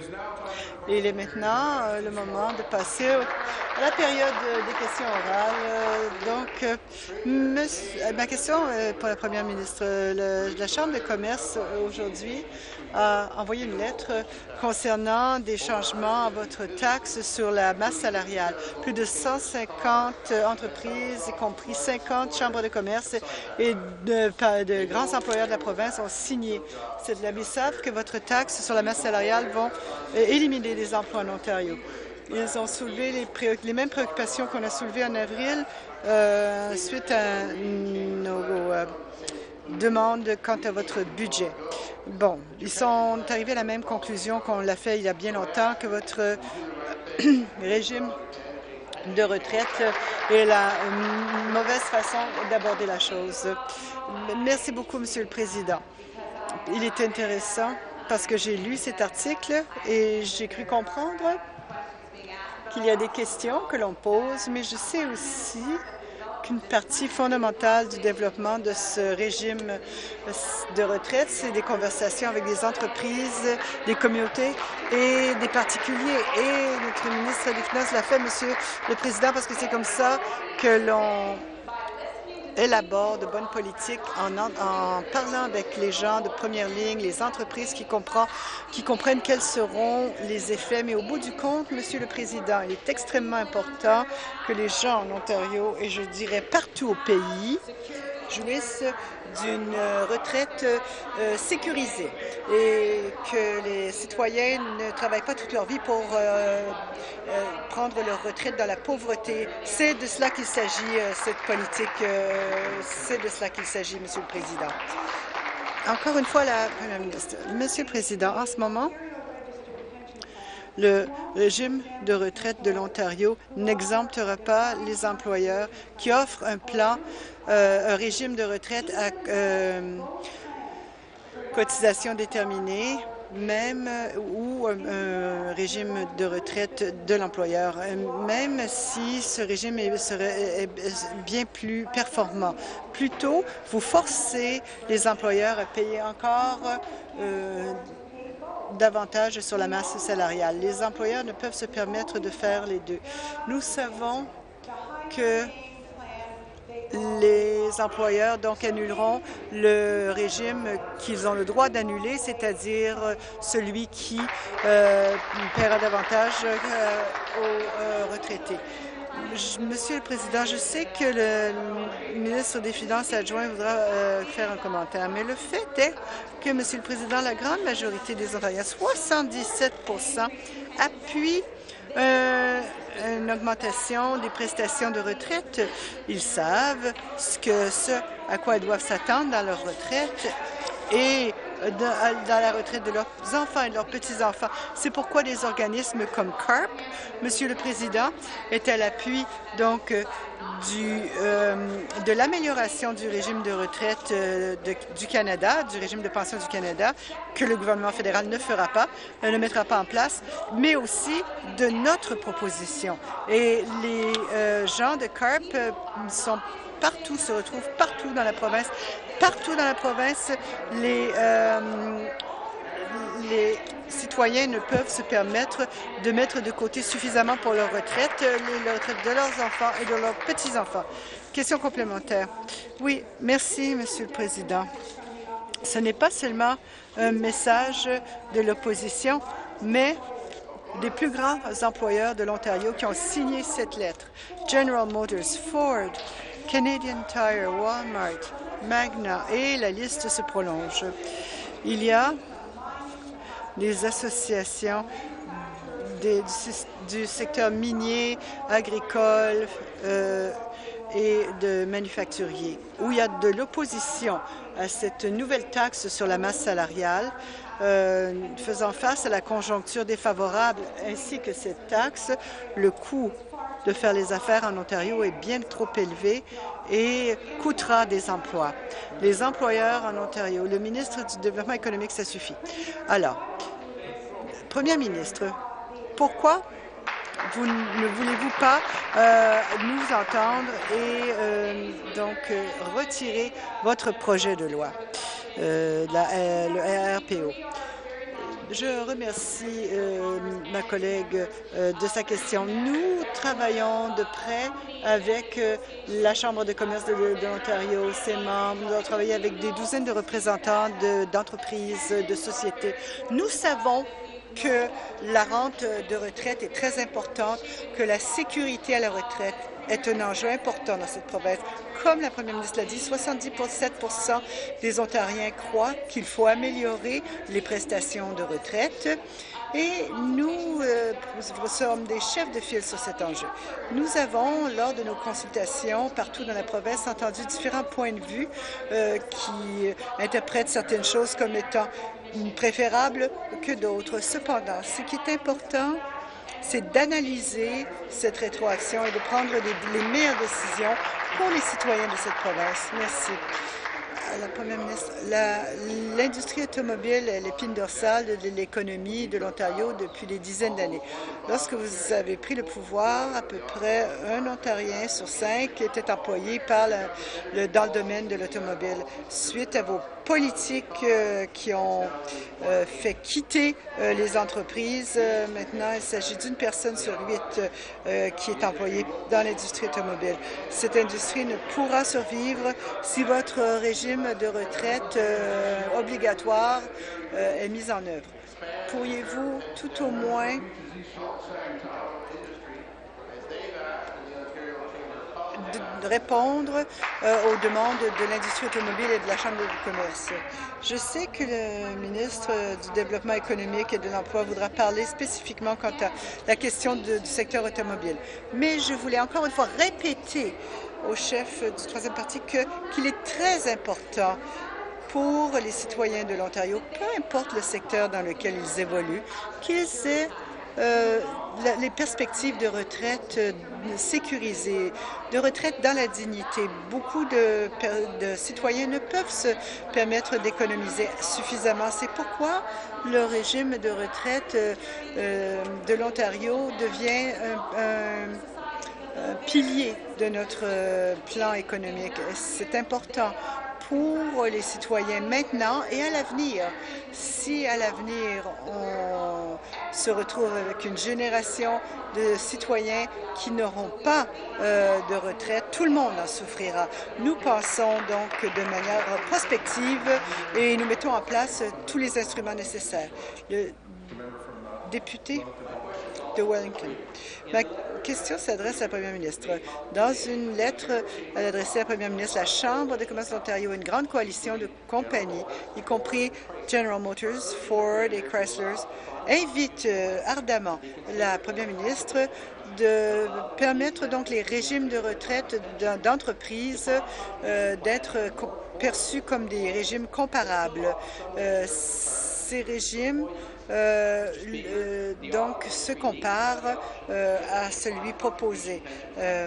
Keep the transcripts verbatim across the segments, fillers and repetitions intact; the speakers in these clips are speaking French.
Il est maintenant euh, le moment de passer à la période des questions orales. Euh, donc, euh, monsieur, ma question est pour la première ministre. Le, la Chambre de commerce aujourd'hui a envoyé une lettre concernant des changements à votre taxe sur la masse salariale. Plus de cent cinquante entreprises, y compris cinquante chambres de commerce et de, de grands employeurs de la province ont signé cette lettre. Ils savent que votre taxe sur la masse salariale vont euh, éliminer les emplois en Ontario. Ils ont soulevé les, les mêmes préoccupations qu'on a soulevées en avril euh, suite à nos euh, demandes quant à votre budget. Bon, ils sont arrivés à la même conclusion qu'on l'a fait il y a bien longtemps, que votre euh, régime de retraite est la mauvaise façon d'aborder la chose. Merci beaucoup, Monsieur le Président. Il est intéressant parce que j'ai lu cet article et j'ai cru comprendre qu'il y a des questions que l'on pose, mais je sais aussi qu'une partie fondamentale du développement de ce régime de retraite, c'est des conversations avec des entreprises, des communautés et des particuliers. Et notre ministre des Finances l'a fait, Monsieur le Président, parce que c'est comme ça que l'on élabore de bonnes politiques en, en, en parlant avec les gens de première ligne, les entreprises qui, comprend, qui comprennent quels seront les effets. Mais au bout du compte, Monsieur le Président, il est extrêmement important que les gens en Ontario, et je dirais partout au pays, jouissent d'une retraite euh, sécurisée et que les citoyens ne travaillent pas toute leur vie pour euh, euh, prendre leur retraite dans la pauvreté. C'est de cela qu'il s'agit, euh, cette politique. Euh, c'est de cela qu'il s'agit, Monsieur le Président. Encore une fois, la Première ministre. Monsieur le Président, en ce moment, le régime de retraite de l'Ontario n'exemptera pas les employeurs qui offrent un plan, euh, un régime de retraite à euh, cotisation déterminée, même ou un, un régime de retraite de l'employeur, même si ce régime est, serait est bien plus performant. Plutôt, vous forcez les employeurs à payer encore euh, davantage sur la masse salariale. Les employeurs ne peuvent se permettre de faire les deux. Nous savons que les employeurs donc annuleront le régime qu'ils ont le droit d'annuler, c'est-à-dire celui qui euh, paiera davantage euh, aux euh, retraités. Je, Monsieur le Président, je sais que le ministre des Finances adjoint voudra euh, faire un commentaire, mais le fait est que, Monsieur le Président, la grande majorité des Ontariens, soixante-dix-sept pour cent, appuient euh, une augmentation des prestations de retraite. Ils savent ce, que, ce à quoi ils doivent s'attendre dans leur retraite et dans la retraite de leurs enfants et de leurs petits-enfants. C'est pourquoi des organismes comme C A R P, Monsieur le Président, est à l'appui donc du, euh, de l'amélioration du régime de retraite euh, de, du Canada, du régime de pension du Canada, que le gouvernement fédéral ne fera pas, ne mettra pas en place, mais aussi de notre proposition. Et les euh, gens de C A R P euh, sont partout, se retrouvent partout dans la province. Partout dans la province, les, euh, les citoyens ne peuvent se permettre de mettre de côté suffisamment pour leur retraite, les, la retraite de leurs enfants et de leurs petits-enfants. Question complémentaire. Oui, merci, Monsieur le Président. Ce n'est pas seulement un message de l'opposition, mais des plus grands employeurs de l'Ontario qui ont signé cette lettre. General Motors, Ford, Canadian Tire, Walmart, Magna, et la liste se prolonge. Il y a des associations des, du, du secteur minier, agricole euh, et de manufacturier, où il y a de l'opposition à cette nouvelle taxe sur la masse salariale, euh, faisant face à la conjoncture défavorable ainsi que cette taxe. Le coût de faire les affaires en Ontario est bien trop élevé et coûtera des emplois. Les employeurs en Ontario, le ministre du Développement économique, ça suffit. Alors, Premier ministre, pourquoi vous ne voulez-vous pas euh, nous entendre et euh, donc euh, retirer votre projet de loi, euh, la, euh, le R P O? Je remercie euh, ma collègue euh, de sa question. Nous travaillons de près avec euh, la Chambre de commerce de, de l'Ontario, ses membres. Nous avons travaillé avec des douzaines de représentants d'entreprises, de, de sociétés. Nous savons que la rente de retraite est très importante, que la sécurité à la retraite est un enjeu important dans cette province. Comme la première ministre l'a dit, soixante-dix-sept pour cent des Ontariens croient qu'il faut améliorer les prestations de retraite et nous euh, sommes des chefs de file sur cet enjeu. Nous avons, lors de nos consultations partout dans la province, entendu différents points de vue euh, qui interprètent certaines choses comme étant préférables que d'autres. Cependant, ce qui est important, c'est d'analyser cette rétroaction et de prendre les, les meilleures décisions pour les citoyens de cette province. Merci. La Première ministre, l'industrie automobile est l'épine dorsale de l'économie de l'Ontario depuis des dizaines d'années. Lorsque vous avez pris le pouvoir, à peu près un Ontarien sur cinq était employé par la, le, dans le domaine de l'automobile. Suite à vos politiques euh, qui ont euh, fait quitter euh, les entreprises, euh, maintenant il s'agit d'une personne sur huit euh, qui est employée dans l'industrie automobile. Cette industrie ne pourra survivre si votre régime de retraite euh, obligatoire euh, est mis en œuvre. Pourriez-vous tout au moins de répondre euh, aux demandes de l'industrie automobile et de la Chambre de commerce? Je sais que le ministre du Développement économique et de l'Emploi voudra parler spécifiquement quant à la question de, du secteur automobile. Mais je voulais encore une fois répéter au chef du troisième parti que qu'il est très important pour les citoyens de l'Ontario, peu importe le secteur dans lequel ils évoluent, qu'ils aient euh, la, les perspectives de retraite euh, sécurisées, de retraite dans la dignité. Beaucoup de, de citoyens ne peuvent se permettre d'économiser suffisamment. C'est pourquoi le régime de retraite euh, euh, de l'Ontario devient un, un un pilier de notre plan économique. C'est important pour les citoyens maintenant et à l'avenir. Si à l'avenir, on se retrouve avec une génération de citoyens qui n'auront pas euh, de retraite, tout le monde en souffrira. Nous pensons donc de manière prospective et nous mettons en place tous les instruments nécessaires. Le député de Wellington. Ma question s'adresse à la Première ministre. Dans une lettre adressée à la Première ministre, la Chambre de commerce de l'Ontario, une grande coalition de compagnies, y compris General Motors, Ford et Chrysler, invite euh, ardemment la Première ministre de permettre donc les régimes de retraite d'entreprises euh, d'être perçus comme des régimes comparables. Euh, ces régimes Euh, euh, donc, se compare euh, à celui proposé. Euh,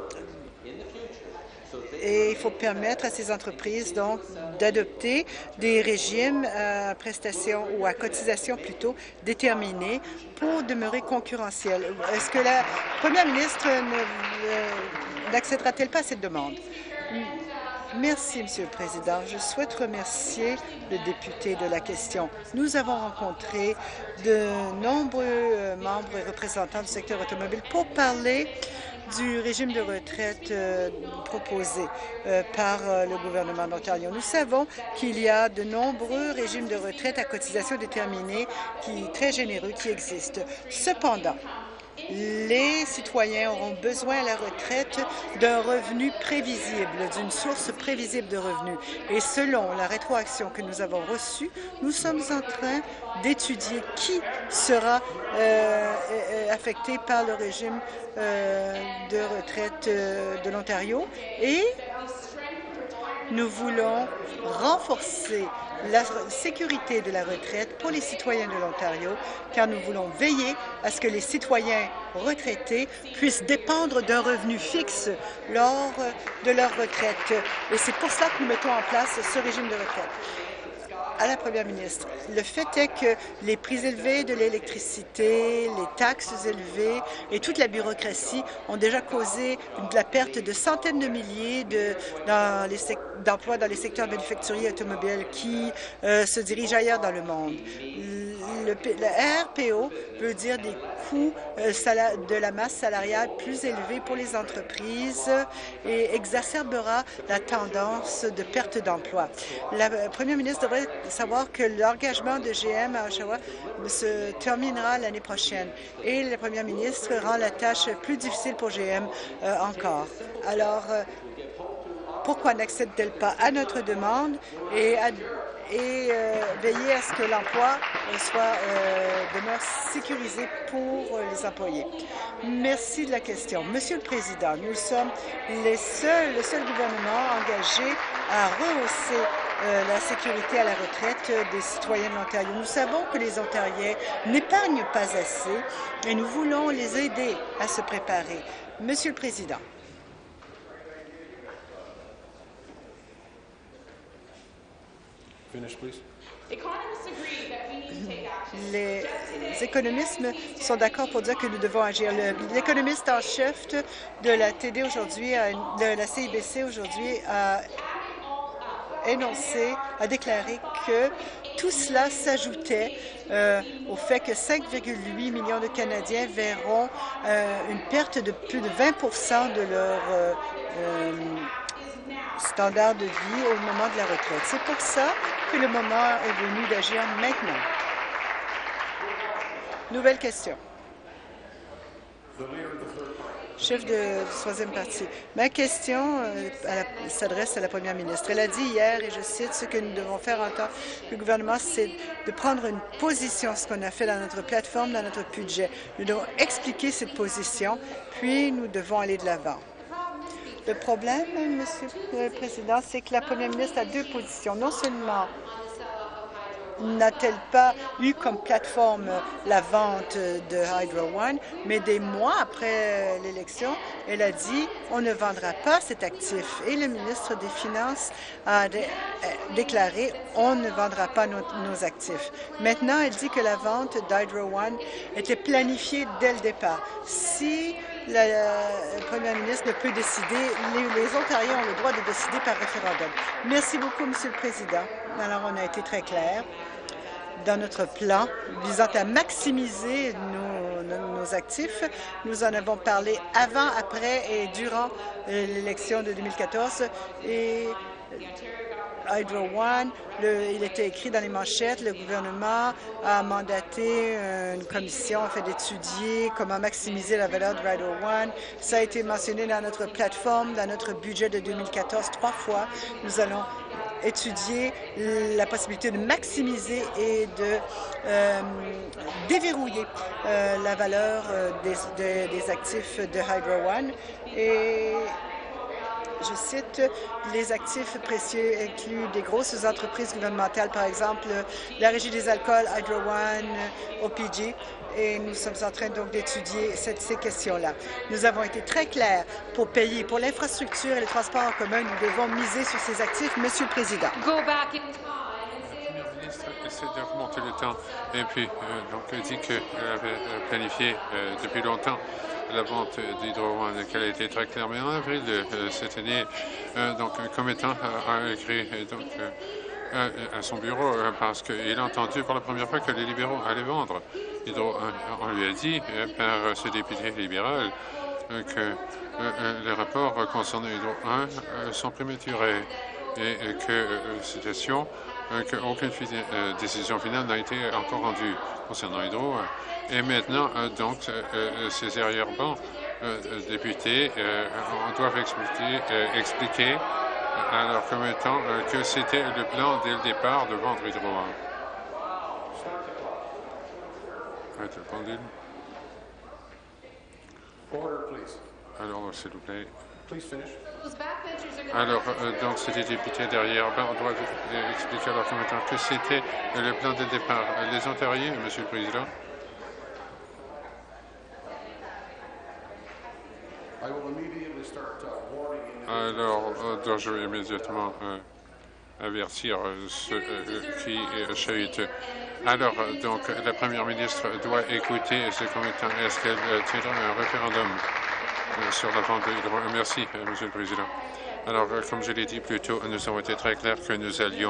et il faut permettre à ces entreprises donc d'adopter des régimes à prestations ou à cotisation plutôt déterminés pour demeurer concurrentiels. Est-ce que la Première ministre n'acceptera-t-elle pas cette demande? Merci, Monsieur le Président. Je souhaite remercier le député de la question. Nous avons rencontré de nombreux membres et représentants du secteur automobile pour parler du régime de retraite euh, proposé euh, par euh, le gouvernement d'Ontario. Nous savons qu'il y a de nombreux régimes de retraite à cotisation déterminée qui très généreux qui existent. Cependant, les citoyens auront besoin à la retraite d'un revenu prévisible, d'une source prévisible de revenus. Et selon la rétroaction que nous avons reçue, nous sommes en train d'étudier qui sera euh, affecté par le régime euh, de retraite euh, de l'Ontario et nous voulons renforcer la sécurité de la retraite pour les citoyens de l'Ontario, car nous voulons veiller à ce que les citoyens retraités puissent dépendre d'un revenu fixe lors de leur retraite. Et c'est pour cela que nous mettons en place ce régime de retraite. À la Première ministre, le fait est que les prix élevés de l'électricité, les taxes élevées et toute la bureaucratie ont déjà causé de la perte de centaines de milliers d'emplois dans, dans les secteurs manufacturiers et automobiles qui euh, se dirigent ailleurs dans le monde. le, le R P O veut dire des coûts euh, de la masse salariale plus élevés pour les entreprises et exacerbera la tendance de perte d'emploi. La euh, première ministre devrait savoir que l'engagement de G M à Oshawa se terminera l'année prochaine et la première ministre rend la tâche plus difficile pour G M euh, encore. Alors, euh, pourquoi n'accède-t-elle pas à notre demande et, à, et euh, veiller à ce que l'emploi soit euh, demeure sécurisé pour euh, les employés? Merci de la question. Monsieur le Président, nous sommes les seuls, le seul gouvernement engagé à rehausser euh, la sécurité à la retraite des citoyens de l'Ontario. Nous savons que les Ontariens n'épargnent pas assez et nous voulons les aider à se préparer. Monsieur le Président. Finish, please. Les économistes sont d'accord pour dire que nous devons agir. L'économiste en chef de la T D aujourd'hui, de la C I B C aujourd'hui, a énoncé, a déclaré que tout cela s'ajoutait euh, au fait que cinq virgule huit millions de Canadiens verront euh, une perte de plus de vingt pour cent de leur euh, euh, standard de vie au moment de la retraite. C'est pour ça que le moment est venu d'agir maintenant. Nouvelle question. Chef de troisième parti. Ma question euh, s'adresse à la première ministre. Elle a dit hier, et je cite, ce que nous devons faire en tant que gouvernement, c'est de prendre une position, ce qu'on a fait dans notre plateforme, dans notre budget. Nous devons expliquer cette position, puis nous devons aller de l'avant. Le problème, Monsieur le Président, c'est que la première ministre a deux positions. Non seulement n'a-t-elle pas eu comme plateforme la vente de Hydro One, mais des mois après l'élection, elle a dit on ne vendra pas cet actif. Et le ministre des Finances a dé déclaré on ne vendra pas nos, nos actifs. Maintenant, elle dit que la vente d'Hydro One était planifiée dès le départ. Si la, la première ministre ne peut décider, les, les Ontariens ont le droit de décider par référendum. Merci beaucoup, Monsieur le Président. Alors, on a été très clair dans notre plan visant à maximiser nos, nos, nos actifs. Nous en avons parlé avant, après et durant l'élection de deux mille quatorze. Et Hydro One, le, il était écrit dans les manchettes, le gouvernement a mandaté une commission afin d'étudier comment maximiser la valeur de Hydro One. Ça a été mentionné dans notre plateforme, dans notre budget de deux mille quatorze, trois fois. Nous allons étudier la possibilité de maximiser et de euh, déverrouiller euh, la valeur euh, des, de, des actifs de Hydro One. Et je cite, les actifs précieux incluent des grosses entreprises gouvernementales, par exemple la Régie des alcools, Hydro One, O P G, et nous sommes en train donc d'étudier ces questions-là. Nous avons été très clairs pour payer pour l'infrastructure et le transport en commun. Nous devons miser sur ces actifs, Monsieur le Président. Go back in time. La première ministre essaie de remonter le temps et puis euh, donc elle dit qu'elle avait planifié euh, depuis longtemps la vente d'Hydro One, qu'elle a été très claire. Mais en avril de euh, cette année, euh, donc un commettant a écrit euh, donc, euh, à son bureau euh, parce qu'il a entendu pour la première fois que les libéraux allaient vendre Hydro. On lui a dit euh, par ce député libéral euh, que euh, les rapports concernant Hydro un euh, sont prématurés et euh, que, euh, citation, euh, qu'aucune euh, décision finale n'a été encore rendue concernant Hydro. Euh, Et maintenant, euh, donc, euh, ces arrière-bancs euh, députés euh, doivent expliquer, euh, expliquer à leurs commettants euh, que c'était le plan dès le départ de vendre Hydro un. Arrêtez le pendule. Alors, s'il vous plaît. Alors, euh, donc, ces députés derrière ben, doivent euh, expliquer à leurs commettants que c'était euh, le plan dès le départ. Les Ontariens, Monsieur le Président. Alors, euh, je vais immédiatement euh, avertir euh, ceux euh, qui euh, chahute. Alors, euh, donc, la première ministre doit écouter ce commettant. Est-ce qu'elle euh, tiendra un référendum euh, sur la vente de Hydro? Merci, euh, Monsieur le Président. Alors, euh, comme je l'ai dit plus tôt, nous avons été très clairs que nous allions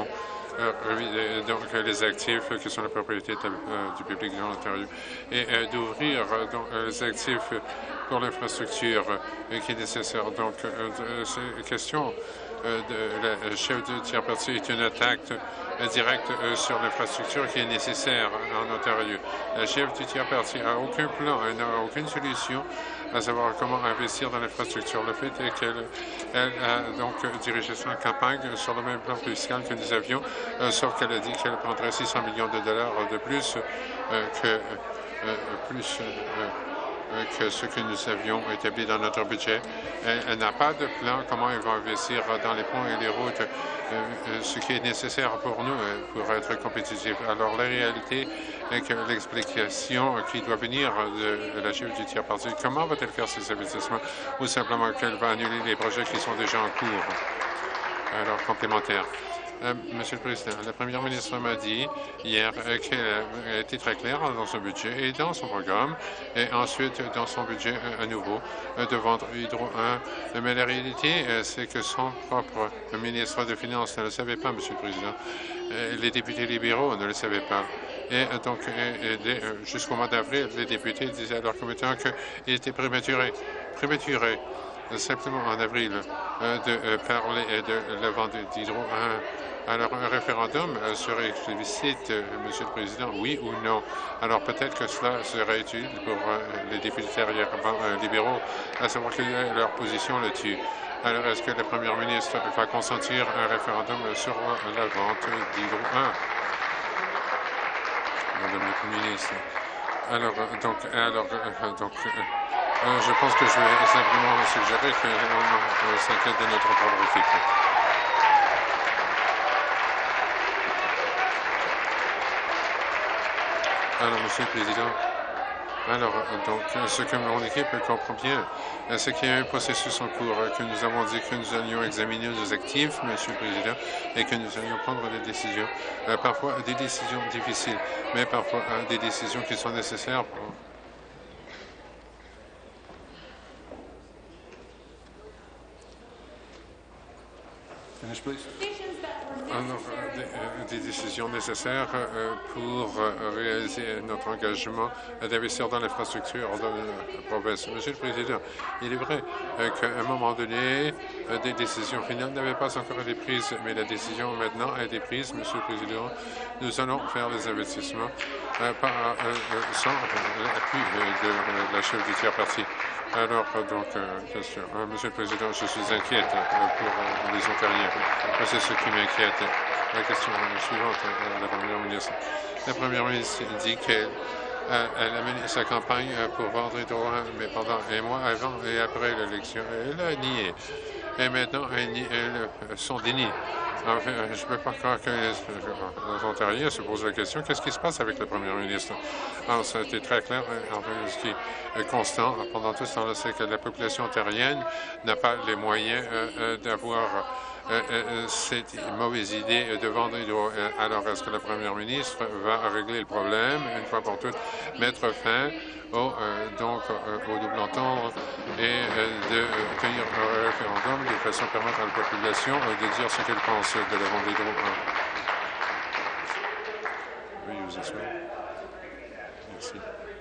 euh, donc, les actifs qui sont la propriété de, euh, du public de l'Ontario et euh, d'ouvrir euh, donc, les actifs pour l'infrastructure euh, qui est nécessaire. Donc, euh, c'est question euh, de la chef de tiers parti est une attaque euh, directe euh, sur l'infrastructure qui est nécessaire en Ontario. La chef du tiers parti n'a aucun plan, elle n'a aucune solution à savoir comment investir dans l'infrastructure. Le fait est qu'elle elle a donc dirigé sa campagne sur le même plan fiscal que nous avions, euh, sauf qu'elle a dit qu'elle prendrait six cents millions de dollars de plus euh, que euh, plus euh, que ce que nous avions établi dans notre budget. Elle, elle n'a pas de plan comment elle va investir dans les ponts et les routes, euh, ce qui est nécessaire pour nous euh, pour être compétitifs. Alors, la réalité est que l'explication qui doit venir de la chef du tiers parti, comment va-t-elle faire ces investissements ou simplement qu'elle va annuler les projets qui sont déjà en cours? Alors, complémentaire. Euh, Monsieur le Président, la Première ministre m'a dit hier euh, qu'elle a été très claire dans son budget et dans son programme, et ensuite dans son budget euh, à nouveau euh, de vendre Hydro un. Mais la réalité, euh, c'est que son propre ministre des Finances ne le savait pas, Monsieur le Président. Euh, les députés libéraux ne le savaient pas. Et euh, donc, euh, euh, jusqu'au mois d'avril, les députés disaient à leur commettant qu'il était prématuré. Prématuré. Simplement en avril, euh, de euh, parler euh, de la vente d'Hydro un. Alors, un référendum euh, serait explicite, euh, Monsieur le Président, oui ou non. Alors, peut-être que cela serait utile pour euh, les députés euh, libéraux, à savoir quelle est leur position là-dessus. Alors, est-ce que la Première ministre va consentir un référendum sur la vente d'Hydro un? Madame la Première ministre. Alors, donc, alors, donc, Euh, je pense que je vais simplement suggérer qu'on s'inquiète de notre propre équipe. Alors, Monsieur le Président, alors, donc, ce que mon équipe comprend bien, c'est qu'il y a un processus en cours, que nous avons dit que nous allions examiner nos actifs, Monsieur le Président, et que nous allions prendre des décisions, euh, parfois des décisions difficiles, mais parfois euh, des décisions qui sont nécessaires pour... Alors, des, euh, des décisions nécessaires euh, pour euh, réaliser notre engagement d'investir dans l'infrastructure de la province. Monsieur le Président, il est vrai euh, qu'à un moment donné, euh, des décisions finales n'avaient pas encore été prises, mais la décision maintenant a été prise, Monsieur le Président. Nous allons faire des investissements euh, par, euh, sans l'appui de la chef du tiers parti. Alors, donc, euh, question. Euh, Monsieur le Président, je suis inquiète euh, pour euh, les Ontariens. C'est ce qui m'inquiète. La question suivante, euh, la Première ministre. La Première ministre dit qu'elle euh, elle a mené sa campagne euh, pour vendre Hydro un, mais pendant un mois avant et après l'élection, elle a nié. Et maintenant, elle nie, elle, son déni. Enfin, je ne peux pas croire que les, les Ontariens se posent la question, qu'est-ce qui se passe avec le Premier ministre? Alors, ça a été très clair. Enfin, ce qui est constant pendant tout ce temps-là, c'est que la population ontarienne n'a pas les moyens euh, d'avoir euh, euh, cette mauvaise idée de vendre Hydro. Alors, est-ce que la Première ministre va régler le problème, une fois pour toutes, mettre fin au, euh, donc, euh, au double entendre et euh, de euh, tenir un référendum de façon à permettre à la population euh, de dire ce qu'elle pense de la vente d'Hydro un? Oui, vous asseoir. Merci.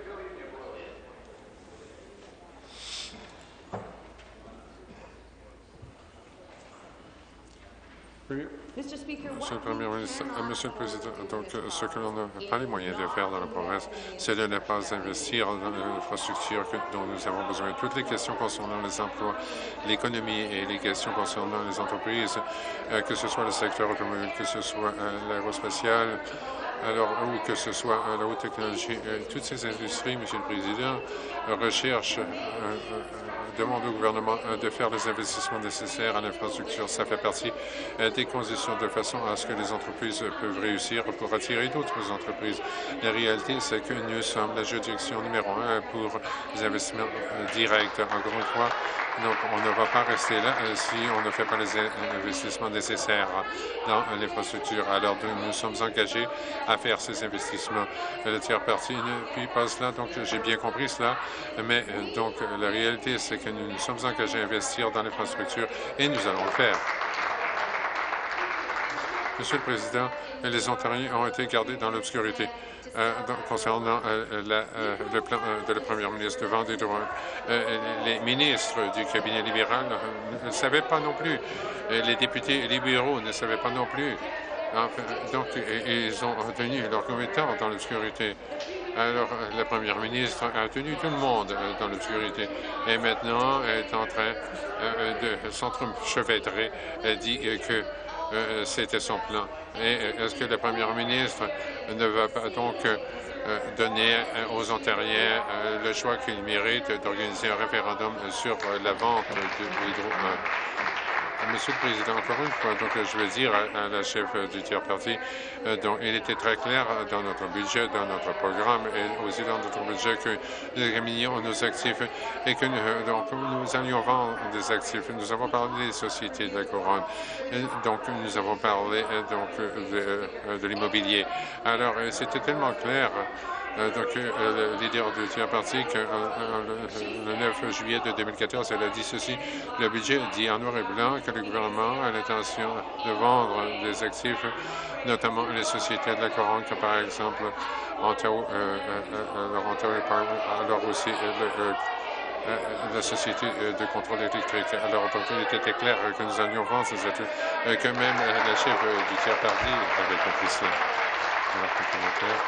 Monsieur le Premier ministre, euh, Monsieur le Président, donc ce que l'on n'a pas les moyens de faire dans la province, c'est de ne pas investir dans l'infrastructure dont nous avons besoin. Toutes les questions concernant les emplois, l'économie et les questions concernant les entreprises, euh, que ce soit le secteur automobile, que ce soit euh, l'aérospatial, alors, ou que ce soit euh, la haute technologie, euh, toutes ces industries, Monsieur le Président, euh, recherchent, euh, euh, demandent au gouvernement euh, de faire les investissements nécessaires à l'infrastructure. Ça fait partie euh, des conditions de façon à ce que les entreprises peuvent réussir pour attirer d'autres entreprises. La réalité, c'est que nous sommes la juridiction numéro un pour les investissements euh, directs. Encore une fois, donc on ne va pas rester là euh, si on ne fait pas les investissements nécessaires dans euh, l'infrastructure. Alors, nous, nous sommes engagés à faire ces investissements. Le tiers parti ne puis pas cela, donc j'ai bien compris cela, mais euh, donc la réalité, c'est que nous nous sommes engagés à investir dans l'infrastructure et nous allons le faire. Monsieur le Président, les Ontariens ont été gardés dans l'obscurité euh, concernant euh, la, euh, le plan euh, de la première ministre de vente des droits. Euh, les ministres du cabinet libéral ne savaient pas non plus. Les députés libéraux ne savaient pas non plus. Enfin, donc, ils ont tenu leur commettant dans l'obscurité. Alors, la première ministre a tenu tout le monde dans l'obscurité. Et maintenant, elle est en train de s'entrechevêtrer. Elle dit que euh, c'était son plan. Et est-ce que la première ministre ne va pas donc euh, donner aux Ontariens euh, le choix qu'ils méritent d'organiser un référendum sur la vente de l'hydro? Monsieur le Président, encore une fois, donc je vais dire à, à la chef du tiers-parti, euh, donc il était très clair dans notre budget, dans notre programme et aussi dans notre budget que nous examinions nos actifs et que nous, donc, nous allions vendre des actifs. Nous avons parlé des sociétés de la Couronne, et donc nous avons parlé donc de, de l'immobilier. Alors, c'était tellement clair. Euh, donc, euh, le leader du tiers-parti, que, euh, le, le neuf juillet de deux mille quatorze, elle a dit ceci. Le budget dit en noir et blanc que le gouvernement a l'intention de vendre des actifs, notamment les sociétés de la Couronne, comme par exemple Ontario, euh, euh, alors Ontario Power, alors aussi euh, le, euh, la société de contrôle électrique. Alors, donc, il était clair que nous allions vendre ces actifs, euh, que même la chef du tiers-parti avait compris cela. Alors, commentaire.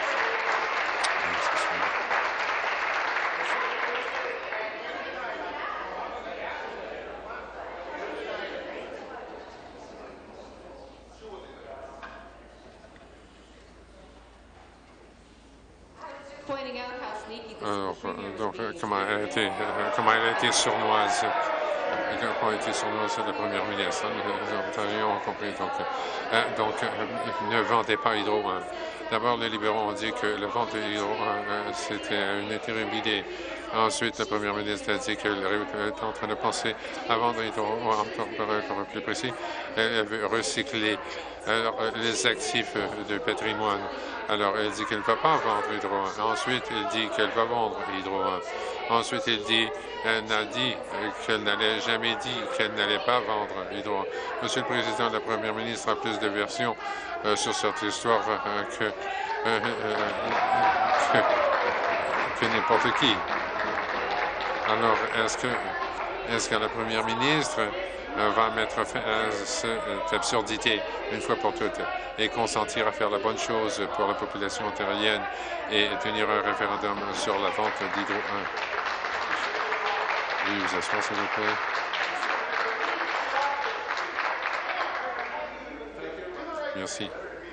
Alors, donc, comment elle a été, comment elle a été sournoise, comment elle a été sournoise de la première ministre. Les Ontariens ont compris. Donc, euh, donc euh, ne vendez pas Hydro. Hein. D'abord, les libéraux ont dit que la vente de Hydro, euh, c'était une terrible idée. Ensuite, la première ministre a dit qu'elle était en train de penser à vendre Hydro, encore plus précis. Elle veut recycler alors, les actifs de patrimoine. Alors, elle dit qu'elle ne va pas vendre Hydro. Ensuite, elle dit qu'elle va vendre Hydro. Ensuite, elle dit, elle n'a dit qu'elle n'allait jamais dit qu'elle n'allait pas vendre Hydro. Monsieur le Président, la Première ministre a plus de versions euh, sur cette histoire euh, que, euh, euh, que, que n'importe qui. Alors, est-ce que, est-ce que la Première ministre va mettre fin à cette absurdité une fois pour toutes et consentir à faire la bonne chose pour la population ontarienne et tenir un référendum sur la vente d'Hydro un? Veuillez vous asseoir, s'il vous plaît. Merci.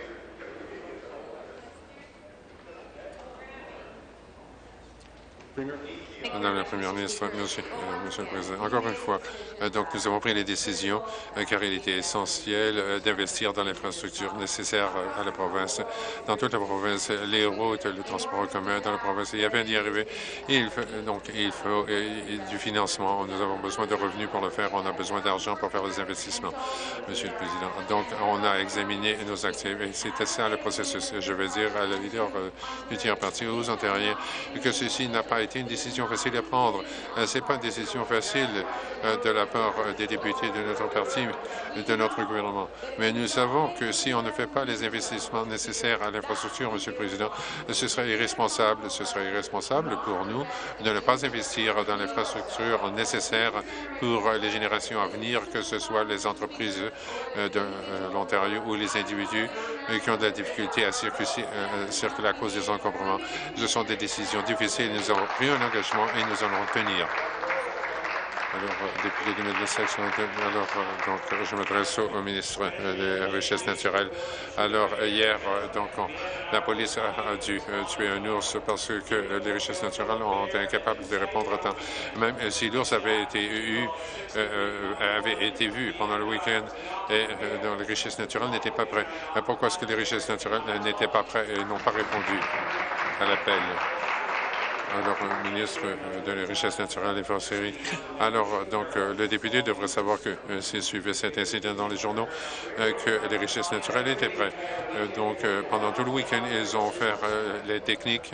Madame la Première ministre, monsieur, euh, monsieur le Président, encore une fois, euh, donc nous avons pris les décisions euh, car il était essentiel euh, d'investir dans l'infrastructure nécessaire euh, à la province. Dans toute la province, les routes, le transport en commun dans la province, il y a bien d'y arriver. Et il faut, donc, il faut euh, du financement. Nous avons besoin de revenus pour le faire. On a besoin d'argent pour faire des investissements, monsieur le Président. Donc, on a examiné nos actifs et c'était ça le processus. Je veux dire à la leader euh, du tiers-parti, aux Ontariens, que ceci n'a pas été une décision facile à prendre. Euh, Ce n'est pas une décision facile euh, de la part euh, des députés de notre parti, de notre gouvernement. Mais nous savons que si on ne fait pas les investissements nécessaires à l'infrastructure, Monsieur le Président, ce serait irresponsable. Ce serait irresponsable pour nous de ne pas investir dans l'infrastructure nécessaire pour euh, les générations à venir, que ce soit les entreprises euh, de euh, l'Ontario ou les individus euh, qui ont de la difficulté à circuler, euh, circuler à cause des encombrements. Ce sont des décisions difficiles. Nous avons pris un engagement et nous allons tenir. Alors, euh, député de Middlesex, alors, euh, donc, je m'adresse au, au ministre euh, des Richesses naturelles. Alors, hier, euh, donc, on, la police a, a dû euh, tuer un ours parce que euh, les richesses naturelles ont été incapables de répondre à temps. Même euh, si l'ours avait été eu, euh, avait été vu pendant le week-end et euh, donc, les richesses naturelles n'étaient pas prêtes. Euh, pourquoi est-ce que les richesses naturelles n'étaient pas prêtes et n'ont pas répondu à l'appel? Alors, le ministre de la Richesse naturelle et foresterie. Alors, donc, euh, le député devrait savoir que euh, s'il suivait cet incident dans les journaux, euh, que les richesses naturelles étaient prêtes. Euh, donc, euh, pendant tout le week-end, ils ont fait euh, les techniques.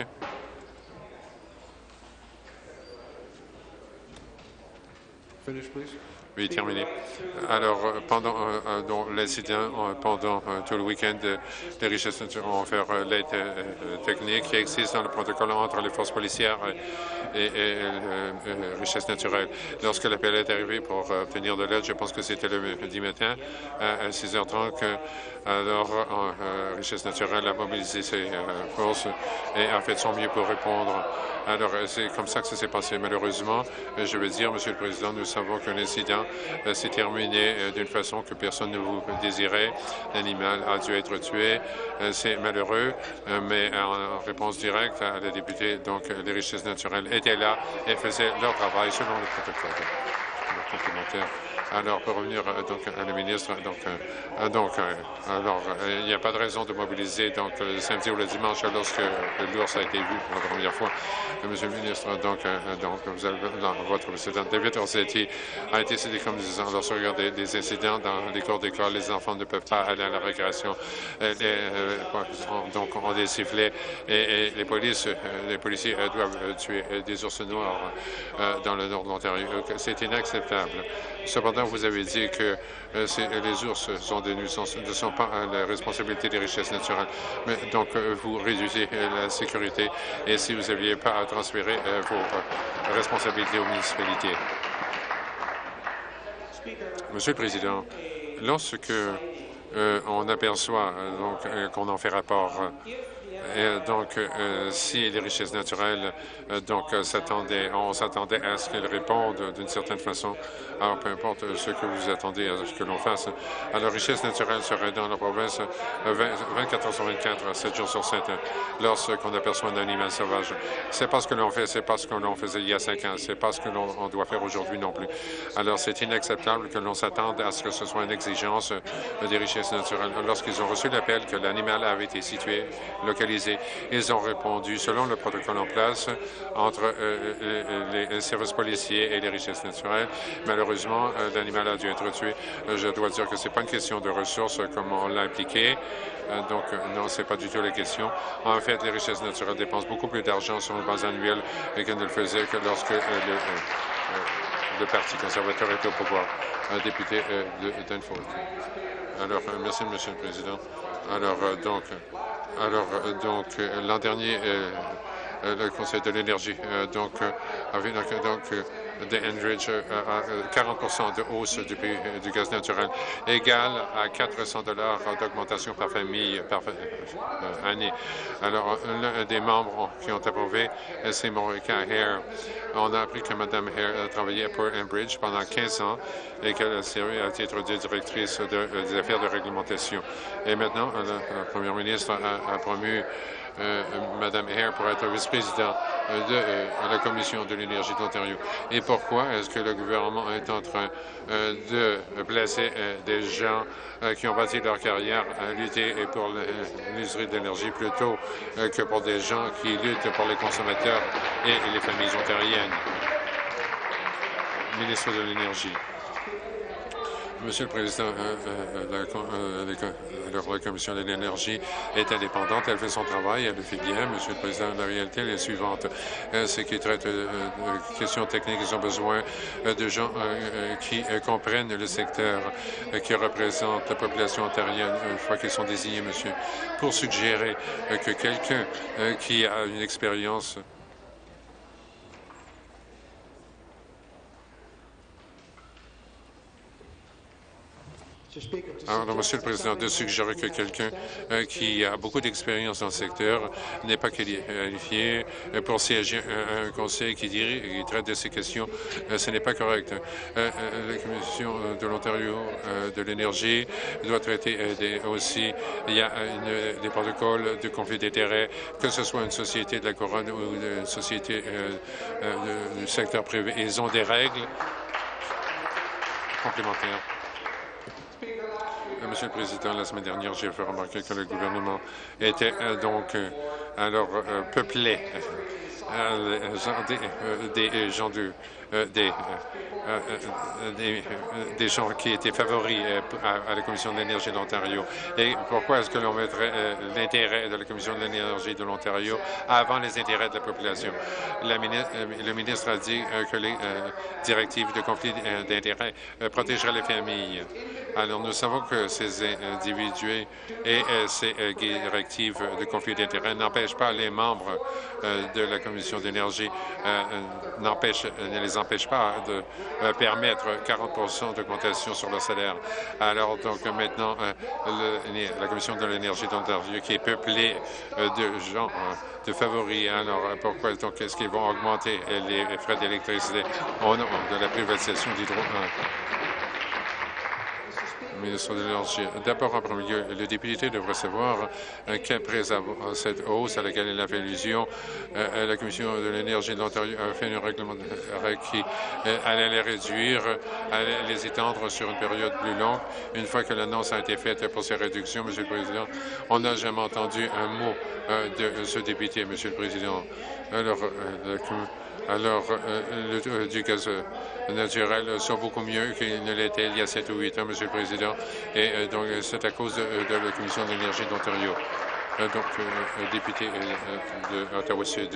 Finish, please. vais terminer. Alors, pendant euh, l'incident, pendant euh, tout le week-end, euh, les richesses naturelles ont offert euh, l'aide euh, technique qui existe dans le protocole entre les forces policières et, et, et euh, euh, richesses naturelles. Lorsque l'appel est arrivé pour euh, obtenir de l'aide, je pense que c'était le lundi matin à six heures trente, que, alors euh, Richesse naturelle a mobilisé ses euh, forces et a fait son mieux pour répondre. Alors, c'est comme ça que ça s'est passé. Malheureusement, je veux dire, Monsieur le Président, nous savons qu'un incident euh, s'est terminé euh, d'une façon que personne ne vous désirait. L'animal a dû être tué. Euh, c'est malheureux, euh, mais en réponse directe à la députée, donc les richesses naturelles étaient là et faisaient leur travail selon le protocole. Le complémentaire. Alors, pour revenir euh, donc à la ministre, donc, euh, donc euh, alors euh, il n'y a pas de raison de mobiliser donc le samedi ou le dimanche lorsque l'ours a été vu pour la première fois. Euh, Monsieur le ministre, donc, euh, donc vous avez, dans votre précédent, David Orsetti a été cité comme disant lorsque vous regardez des incidents dans les cours d'école, les enfants ne peuvent pas aller à la récréation. Euh, les, euh, donc, on des sifflets et, et les polices, euh, les policiers euh, doivent euh, tuer euh, des ours noirs euh, dans le nord de l'Ontario. C'est inacceptable. Cependant, vous avez dit que euh, les ours sont des nuisances, ne sont pas euh, la responsabilité des richesses naturelles. Mais, donc, euh, vous réduisez euh, la sécurité et si vous n'aviez pas à transférer euh, vos euh, responsabilités aux municipalités. Monsieur le Président, lorsque euh, on aperçoit euh, donc euh, qu'on en fait rapport, euh, et donc, euh, si les richesses naturelles, euh, donc, euh, s'attendaient, on s'attendait à ce qu'elles répondent d'une certaine façon. Alors, peu importe ce que vous attendez à ce que l'on fasse, alors, richesses naturelles seraient dans la province vingt-quatre heures sur vingt-quatre, sept jours sur sept, lorsqu'on aperçoit un animal sauvage. C'est pas ce que l'on fait, c'est pas ce que l'on faisait il y a cinq ans, c'est pas ce que l'on doit faire aujourd'hui non plus. Alors, c'est inacceptable que l'on s'attende à ce que ce soit une exigence euh, des richesses naturelles. Lorsqu'ils ont reçu l'appel que l'animal avait été situé, localisé, ils ont répondu selon le protocole en place entre euh, les services policiers et les richesses naturelles. Malheureusement, euh, l'animal a dû être tué. Euh, je dois dire que c'est pas une question de ressources comme on l'a impliqué. Euh, donc, euh, non, c'est pas du tout la question. En fait, les richesses naturelles dépensent beaucoup plus d'argent sur une base annuelle qu'elles ne le faisaient que lorsque euh, le, euh, le Parti conservateur était au pouvoir. Un député euh, de Danforth. Alors, euh, merci, Monsieur le Président. Alors, euh, donc, alors, euh, donc, euh, l'an dernier, euh, euh, le Conseil de l'énergie, euh, donc, euh, avait donc, donc euh, de Enbridge euh, à quarante pour cent de hausse du prix du gaz naturel, égale à quatre cents dollars d'augmentation par famille par euh, année. Alors, l'un des membres qui ont approuvé, c'est Maurika Hare. On a appris que Mme Hare a travaillé pour Enbridge pendant quinze ans et qu'elle a servi à titre de directrice de, euh, des affaires de réglementation. Et maintenant, la, la première ministre a, a promu Euh, Mme Hare pour être vice-président de euh, la Commission de l'énergie de l'Ontario. Et pourquoi est-ce que le gouvernement est en train euh, de placer euh, des gens euh, qui ont bâti leur carrière à lutter pour l'industrie de l'énergie plutôt euh, que pour des gens qui luttent pour les consommateurs et, et les familles ontariennes? Ministre de l'Énergie. Monsieur le Président, euh, euh, la, euh, la, la Commission de l'énergie est indépendante, elle fait son travail, elle le fait bien. Monsieur le Président, la réalité est la suivante. Euh, c'est qu'ils traitent euh, de questions techniques, ils ont besoin euh, de gens euh, qui euh, comprennent le secteur, euh, qui représentent la population ontarienne, une fois qu'ils sont désignés, monsieur, pour suggérer euh, que quelqu'un euh, qui a une expérience Alors, Monsieur le Président, de suggérer que quelqu'un euh, qui a beaucoup d'expérience dans le secteur n'est pas qualifié euh, pour siéger un, un conseil qui, dirait, qui traite de ces questions, euh, ce n'est pas correct. Euh, euh, la Commission de l'Ontario euh, de l'énergie doit traiter euh, des, aussi, il y a une, des protocoles de conflit d'intérêts, que ce soit une société de la couronne ou une société euh, euh, du secteur privé. Ils ont des règles complémentaires. Monsieur le Président, la semaine dernière, j'ai fait remarquer que le gouvernement était euh, donc euh, alors euh, peuplé euh, des, euh, des gens de euh, des, euh, euh, des, euh, des gens qui étaient favoris euh, à, à la Commission de l'énergie de l'Ontario. Et pourquoi est-ce que l'on mettrait euh, l'intérêt de la Commission de l'énergie de l'Ontario avant les intérêts de la population? La ministre, euh, le ministre a dit euh, que les euh, directives de conflit d'intérêts euh, protégeraient les familles. Alors, nous savons que ces individus et euh, ces euh, directives de conflit d'intérêts n'empêchent pas les membres euh, de la Commission d'énergie, euh, n'empêchent, ne les empêchent pas de euh, permettre quarante pour cent d'augmentation sur leur salaire. Alors, donc, maintenant, euh, le, la Commission de l'énergie d'Ontario, qui est peuplée euh, de gens euh, de favoris, alors pourquoi donc est-ce qu'ils vont augmenter les frais d'électricité au nom de la privatisation d'Hydro? Ministre de l'Énergie. D'abord, en premier lieu, le député devrait savoir euh, qu'après cette hausse à laquelle il a fait allusion, euh, la Commission de l'énergie de l'Ontario a fait un règlement qui euh, allait les réduire, allait les étendre sur une période plus longue. Une fois que l'annonce a été faite pour ces réductions, Monsieur le Président, on n'a jamais entendu un mot euh, de ce député, Monsieur le Président. Alors, euh, alors euh, le, euh, du gaz euh, naturel sont beaucoup mieux qu'il ne l'était il y a sept ou huit ans, Monsieur le Président, et euh, donc c'est à cause de, de la Commission de l'énergie d'Ontario. Euh, donc, euh, député euh, de Ottawa-Sud.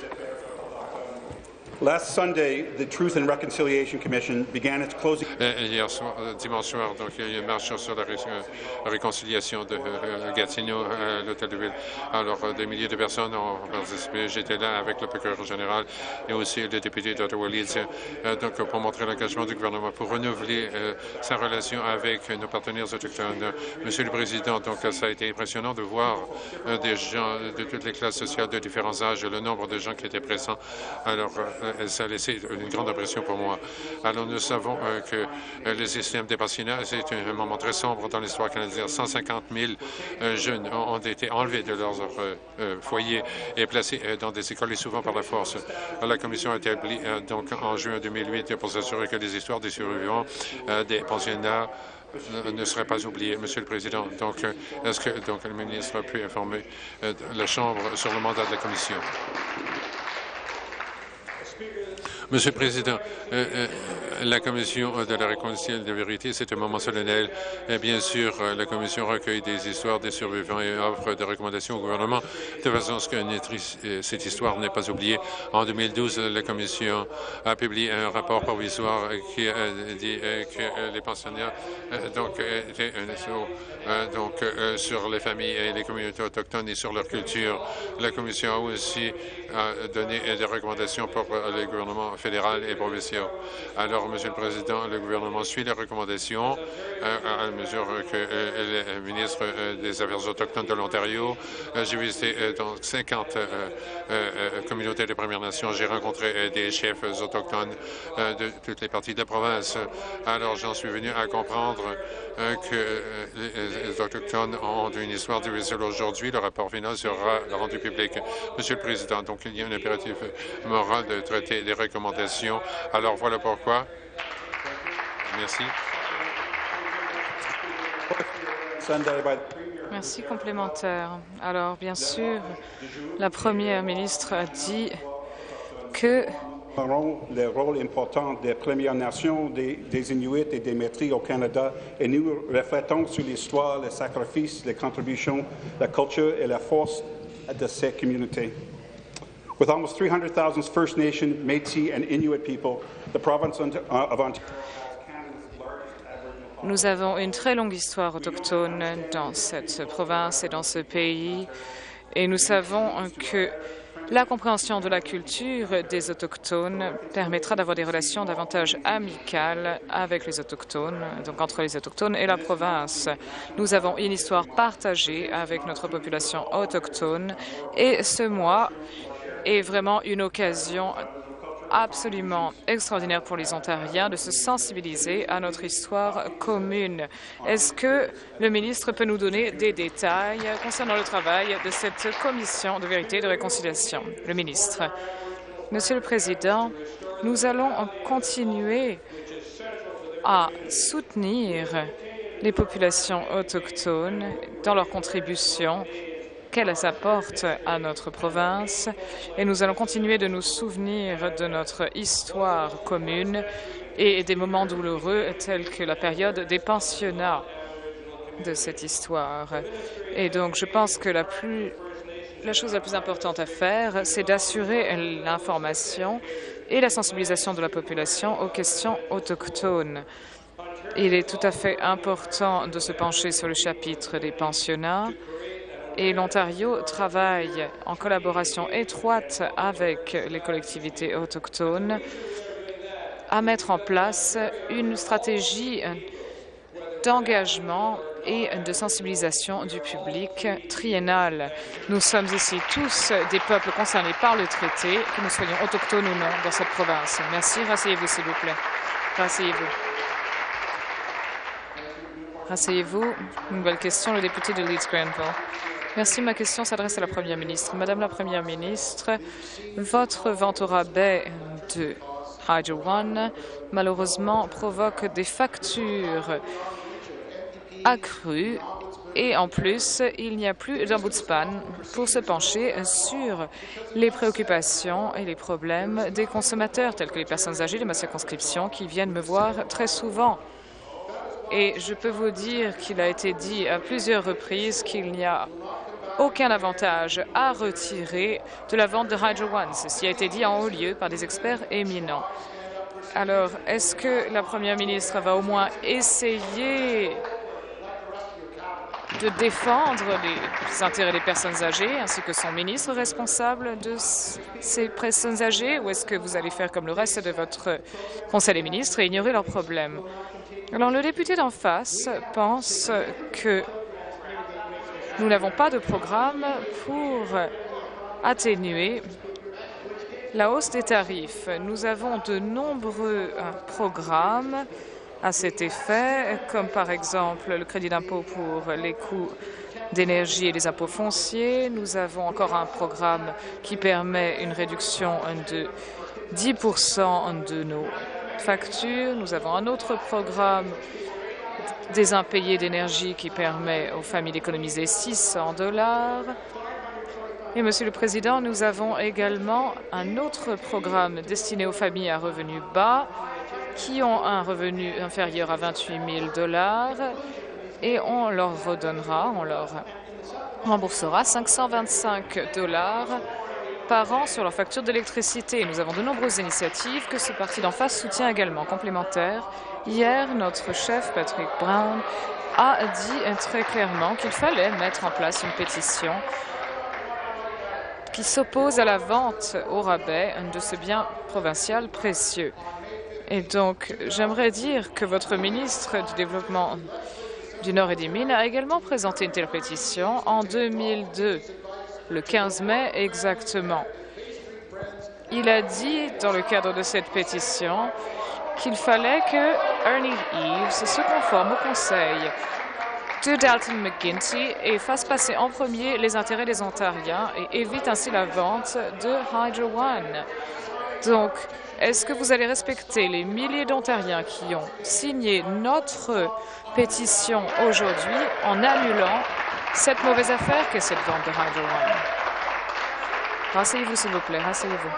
Last Sunday, the Truth and Reconciliation Commission began its closing. Hier soir, dimanche soir, donc il y a eu une marche sur la, ré la réconciliation de euh, Gatineau à l'Hôtel de Ville. Alors, des milliers de personnes ont participé. J'étais là avec le procureur général et aussi le député d'Ottawa-Leeds, euh, donc pour montrer l'engagement du gouvernement pour renouveler euh, sa relation avec nos partenaires autochtones. Monsieur le Président, donc ça a été impressionnant de voir euh, des gens de toutes les classes sociales, de différents âges, le nombre de gens qui étaient présents. Alors, euh, ça a laissé une grande impression pour moi. Alors, nous savons euh, que euh, le système des pensionnats, c'est un moment très sombre dans l'histoire canadienne. cent cinquante mille euh, jeunes ont, ont été enlevés de leurs euh, euh, foyers et placés euh, dans des écoles, et souvent par la force. La Commission a établi euh, donc en juin deux mille huit pour s'assurer que les histoires des survivants euh, des pensionnats ne serait pas oublié, Monsieur le Président. Donc, est-ce que donc, le ministre a pu informer euh, la Chambre sur le mandat de la Commission? Monsieur le Président, euh, euh, la Commission de la réconciliation de la vérité, c'est un moment solennel. Et bien sûr, euh, la Commission recueille des histoires des survivants et offre des recommandations au gouvernement de façon à ce que euh, cette histoire n'est pas oubliée. En deux mille douze, la Commission a publié un rapport provisoire qui a dit euh, que euh, les pensionnaires euh, donc, étaient un assaut euh, donc, euh, sur les familles et les communautés autochtones et sur leur culture. La Commission a aussi euh, donné des recommandations pour euh, les gouvernements fédéral et provincial. Alors, Monsieur le Président, le gouvernement suit les recommandations euh, à mesure que euh, le ministre euh, des Affaires autochtones de l'Ontario, euh, j'ai visité euh, dans cinquante euh, euh, communautés de Premières Nations. J'ai rencontré euh, des chefs autochtones euh, de toutes les parties de la province. Alors, j'en suis venu à comprendre euh, que euh, les, les Autochtones ont une histoire difficile aujourd'hui. Le rapport final sera rendu public. Monsieur le Président, donc il y a un impératif moral de traiter les recommandations. Alors, voilà pourquoi. Merci. Merci. Complémentaire. Alors, bien sûr, la Première ministre a dit que le rôle important des Premières Nations, des, des Inuits et des Métis au Canada, et nous reflétons sur l'histoire, les sacrifices, les contributions, la culture et la force de ces communautés. With almost three hundred thousand First Nation, Métis and Inuit people, the province of Ontario. Nous avons une très longue histoire autochtone dans cette province et dans ce pays, et nous savons que la compréhension de la culture des Autochtones permettra d'avoir des relations davantage amicales avec les Autochtones, donc entre les Autochtones et la province. Nous avons une histoire partagée avec notre population autochtone, et ce mois est vraiment une occasion absolument extraordinaire pour les Ontariens de se sensibiliser à notre histoire commune. Est-ce que le ministre peut nous donner des détails concernant le travail de cette commission de vérité et de réconciliation? Le ministre. Monsieur le Président, nous allons continuer à soutenir les populations autochtones dans leur contribution qu'elle apporte à notre province et nous allons continuer de nous souvenir de notre histoire commune et des moments douloureux tels que la période des pensionnats de cette histoire. Et donc, je pense que la, plus, la chose la plus importante à faire, c'est d'assurer l'information et la sensibilisation de la population aux questions autochtones. Il est tout à fait important de se pencher sur le chapitre des pensionnats et l'Ontario travaille en collaboration étroite avec les collectivités autochtones à mettre en place une stratégie d'engagement et de sensibilisation du public triennale. Nous sommes ici tous des peuples concernés par le traité, que nous soyons autochtones ou non dans cette province. Merci. Rasseyez-vous, s'il vous plaît. Rasseyez-vous. Rasseyez-vous. Une nouvelle question, le député de Leeds-Grenville. Merci. Ma question s'adresse à la Première ministre. Madame la Première ministre, votre vente au rabais de Hydro One, malheureusement, provoque des factures accrues et en plus, il n'y a plus d'ombudsman pour se pencher sur les préoccupations et les problèmes des consommateurs, tels que les personnes âgées de ma circonscription qui viennent me voir très souvent. Et je peux vous dire qu'il a été dit à plusieurs reprises qu'il n'y a aucun avantage à retirer de la vente de Hydro One. Ceci a été dit en haut lieu par des experts éminents. Alors, est-ce que la Première ministre va au moins essayer de défendre les intérêts des personnes âgées, ainsi que son ministre responsable de ces personnes âgées, ou est-ce que vous allez faire comme le reste de votre Conseil des ministres et ignorer leurs problèmes? Alors, le député d'en face pense que nous n'avons pas de programme pour atténuer la hausse des tarifs. Nous avons de nombreux programmes à cet effet, comme par exemple le crédit d'impôt pour les coûts d'énergie et les impôts fonciers. Nous avons encore un programme qui permet une réduction de dix pour cent de nos factures. Nous avons un autre programme des impayés d'énergie qui permet aux familles d'économiser six cents dollars. Et, Monsieur le Président, nous avons également un autre programme destiné aux familles à revenus bas qui ont un revenu inférieur à vingt-huit mille dollars et on leur redonnera, on leur remboursera cinq cent vingt-cinq dollars par an sur leur facture d'électricité. Nous avons de nombreuses initiatives que ce parti d'en face soutient également. Complémentaires, hier, notre chef, Patrick Brown, a dit très clairement qu'il fallait mettre en place une pétition qui s'oppose à la vente au rabais de ce bien provincial précieux. Et donc, j'aimerais dire que votre ministre du Développement du Nord et des Mines a également présenté une telle pétition en deux mille deux, le quinze mai exactement. Il a dit, dans le cadre de cette pétition, qu'il fallait que Ernie Eves se conforme au conseil de Dalton McGuinty et fasse passer en premier les intérêts des Ontariens et évite ainsi la vente de Hydro One. Donc, est-ce que vous allez respecter les milliers d'Ontariens qui ont signé notre pétition aujourd'hui en annulant cette mauvaise affaire qu'est cette vente de Hydro One? Rasseyez-vous, s'il vous plaît, rasseyez-vous.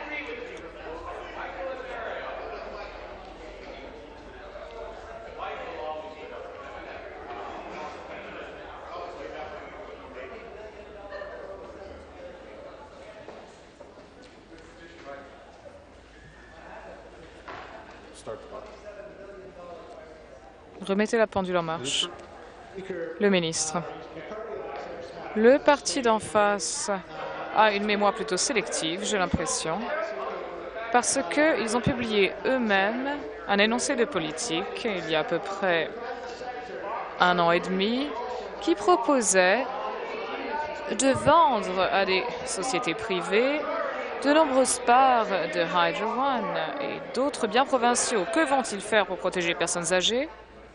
Remettez la pendule en marche. Le ministre. Le parti d'en face a une mémoire plutôt sélective, j'ai l'impression, parce qu'ils ont publié eux-mêmes un énoncé de politique il y a à peu près un an et demi qui proposait de vendre à des sociétés privées de nombreuses parts de Hydro One et d'autres biens provinciaux. Que vont-ils faire pour protéger les personnes âgées?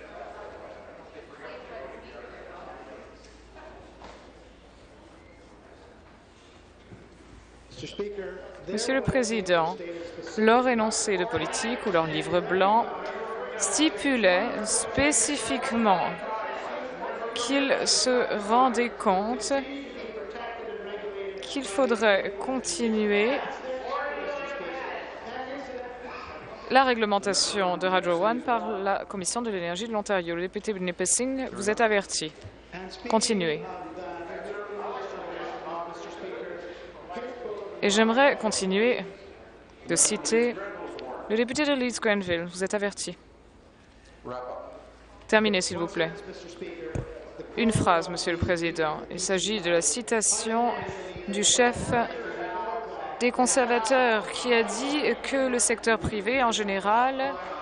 Monsieur le Président, leur énoncé de politique ou leur livre blanc stipulait spécifiquement qu'ils se rendaient compte qu'il faudrait continuer la réglementation de Hydro One par la Commission de l'énergie de l'Ontario. Le député de Nipissing, vous êtes averti. Continuez. Et j'aimerais continuer de citer le député de Leeds-Grenville. Vous êtes averti. Terminez, s'il vous plaît. Une phrase, Monsieur le Président. Il s'agit de la citation du chef des conservateurs qui a dit que le secteur privé, en général,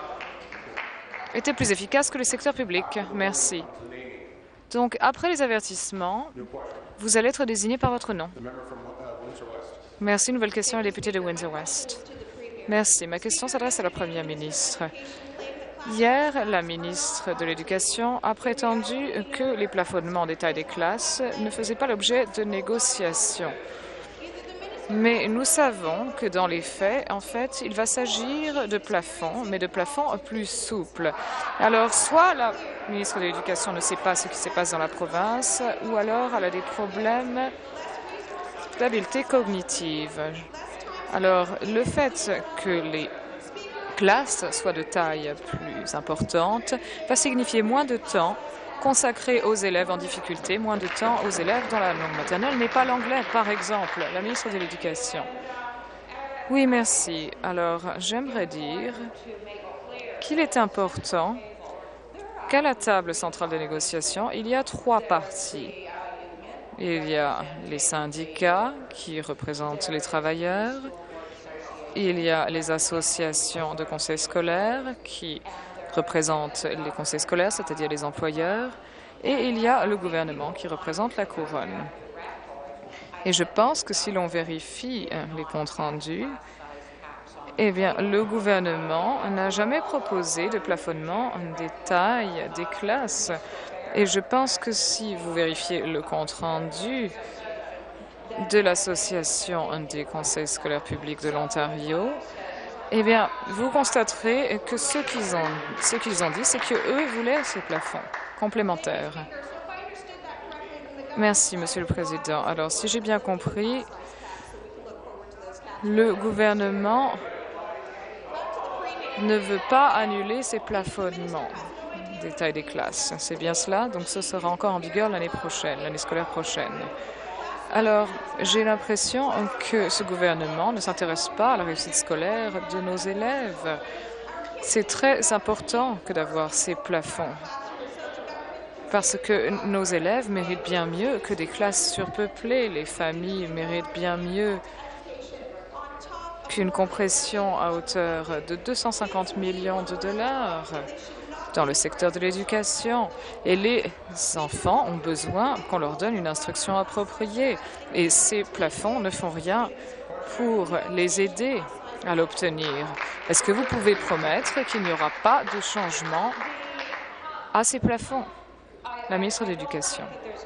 était plus efficace que le secteur public. Merci. Donc, après les avertissements, vous allez être désigné par votre nom. Merci. Nouvelle question, le député de Windsor-West. Merci. Ma question s'adresse à la Première ministre. Hier, la ministre de l'Éducation a prétendu que les plafonnements des tailles des classes ne faisaient pas l'objet de négociations. Mais nous savons que dans les faits, en fait, il va s'agir de plafonds, mais de plafonds plus souples. Alors, soit la ministre de l'Éducation ne sait pas ce qui se passe dans la province, ou alors elle a des problèmes d'habileté cognitive. Alors, le fait que les classes soient de taille plus importante va signifier moins de temps consacré aux élèves en difficulté, moins de temps aux élèves dont la langue maternelle n'est pas l'anglais, par exemple, la ministre de l'Éducation. Oui, merci. Alors, j'aimerais dire qu'il est important qu'à la table centrale de négociation, il y a trois parties. Il y a les syndicats qui représentent les travailleurs, il y a les associations de conseils scolaires qui représentent les conseils scolaires, c'est-à-dire les employeurs, et il y a le gouvernement qui représente la couronne. Et je pense que si l'on vérifie les comptes rendus, eh bien, le gouvernement n'a jamais proposé de plafonnement des tailles des classes. Et je pense que si vous vérifiez le compte rendu de l'Association des conseils scolaires publics de l'Ontario, eh bien, vous constaterez que ce qu'ils ont, ce qu'ils ont dit, c'est qu'eux voulaient ce plafond complémentaire. Merci, Monsieur le Président. Alors, si j'ai bien compris, le gouvernement ne veut pas annuler ces plafonnements des tailles des classes. C'est bien cela? Donc, ce sera encore en vigueur l'année prochaine, l'année scolaire prochaine. Alors, j'ai l'impression que ce gouvernement ne s'intéresse pas à la réussite scolaire de nos élèves. C'est très important que d'avoir ces plafonds, parce que nos élèves méritent bien mieux que des classes surpeuplées. Les familles méritent bien mieux qu'une compression à hauteur de deux cent cinquante millions de dollars dans le secteur de l'éducation. Et les enfants ont besoin qu'on leur donne une instruction appropriée. Et ces plafonds ne font rien pour les aider à l'obtenir. Est-ce que vous pouvez promettre qu'il n'y aura pas de changement à ces plafonds? La ministre de l'Éducation.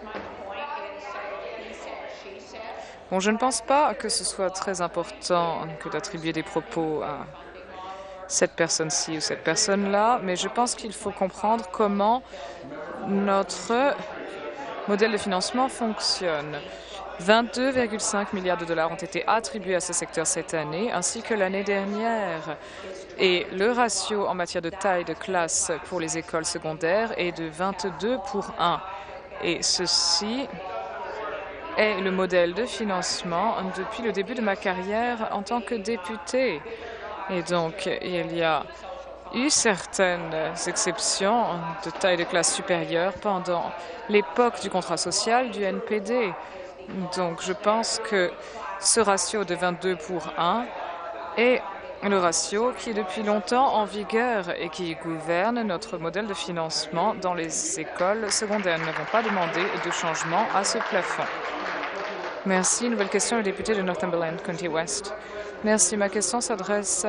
Bon, je ne pense pas que ce soit très important que d'attribuer des propos à cette personne-ci ou cette personne-là, mais je pense qu'il faut comprendre comment notre modèle de financement fonctionne. vingt-deux virgule cinq milliards de dollars ont été attribués à ce secteur cette année, ainsi que l'année dernière. Et le ratio en matière de taille de classe pour les écoles secondaires est de vingt-deux pour un. Et ceci est le modèle de financement depuis le début de ma carrière en tant que députée. Et donc, il y a eu certaines exceptions de taille de classe supérieure pendant l'époque du contrat social du N P D. Donc, je pense que ce ratio de vingt-deux pour un est le ratio qui est depuis longtemps en vigueur et qui gouverne notre modèle de financement dans les écoles secondaires. Nous n'avons pas demandé de changement à ce plafond. Merci. Nouvelle question, le député de Northumberland, County West. Merci. Ma question s'adresse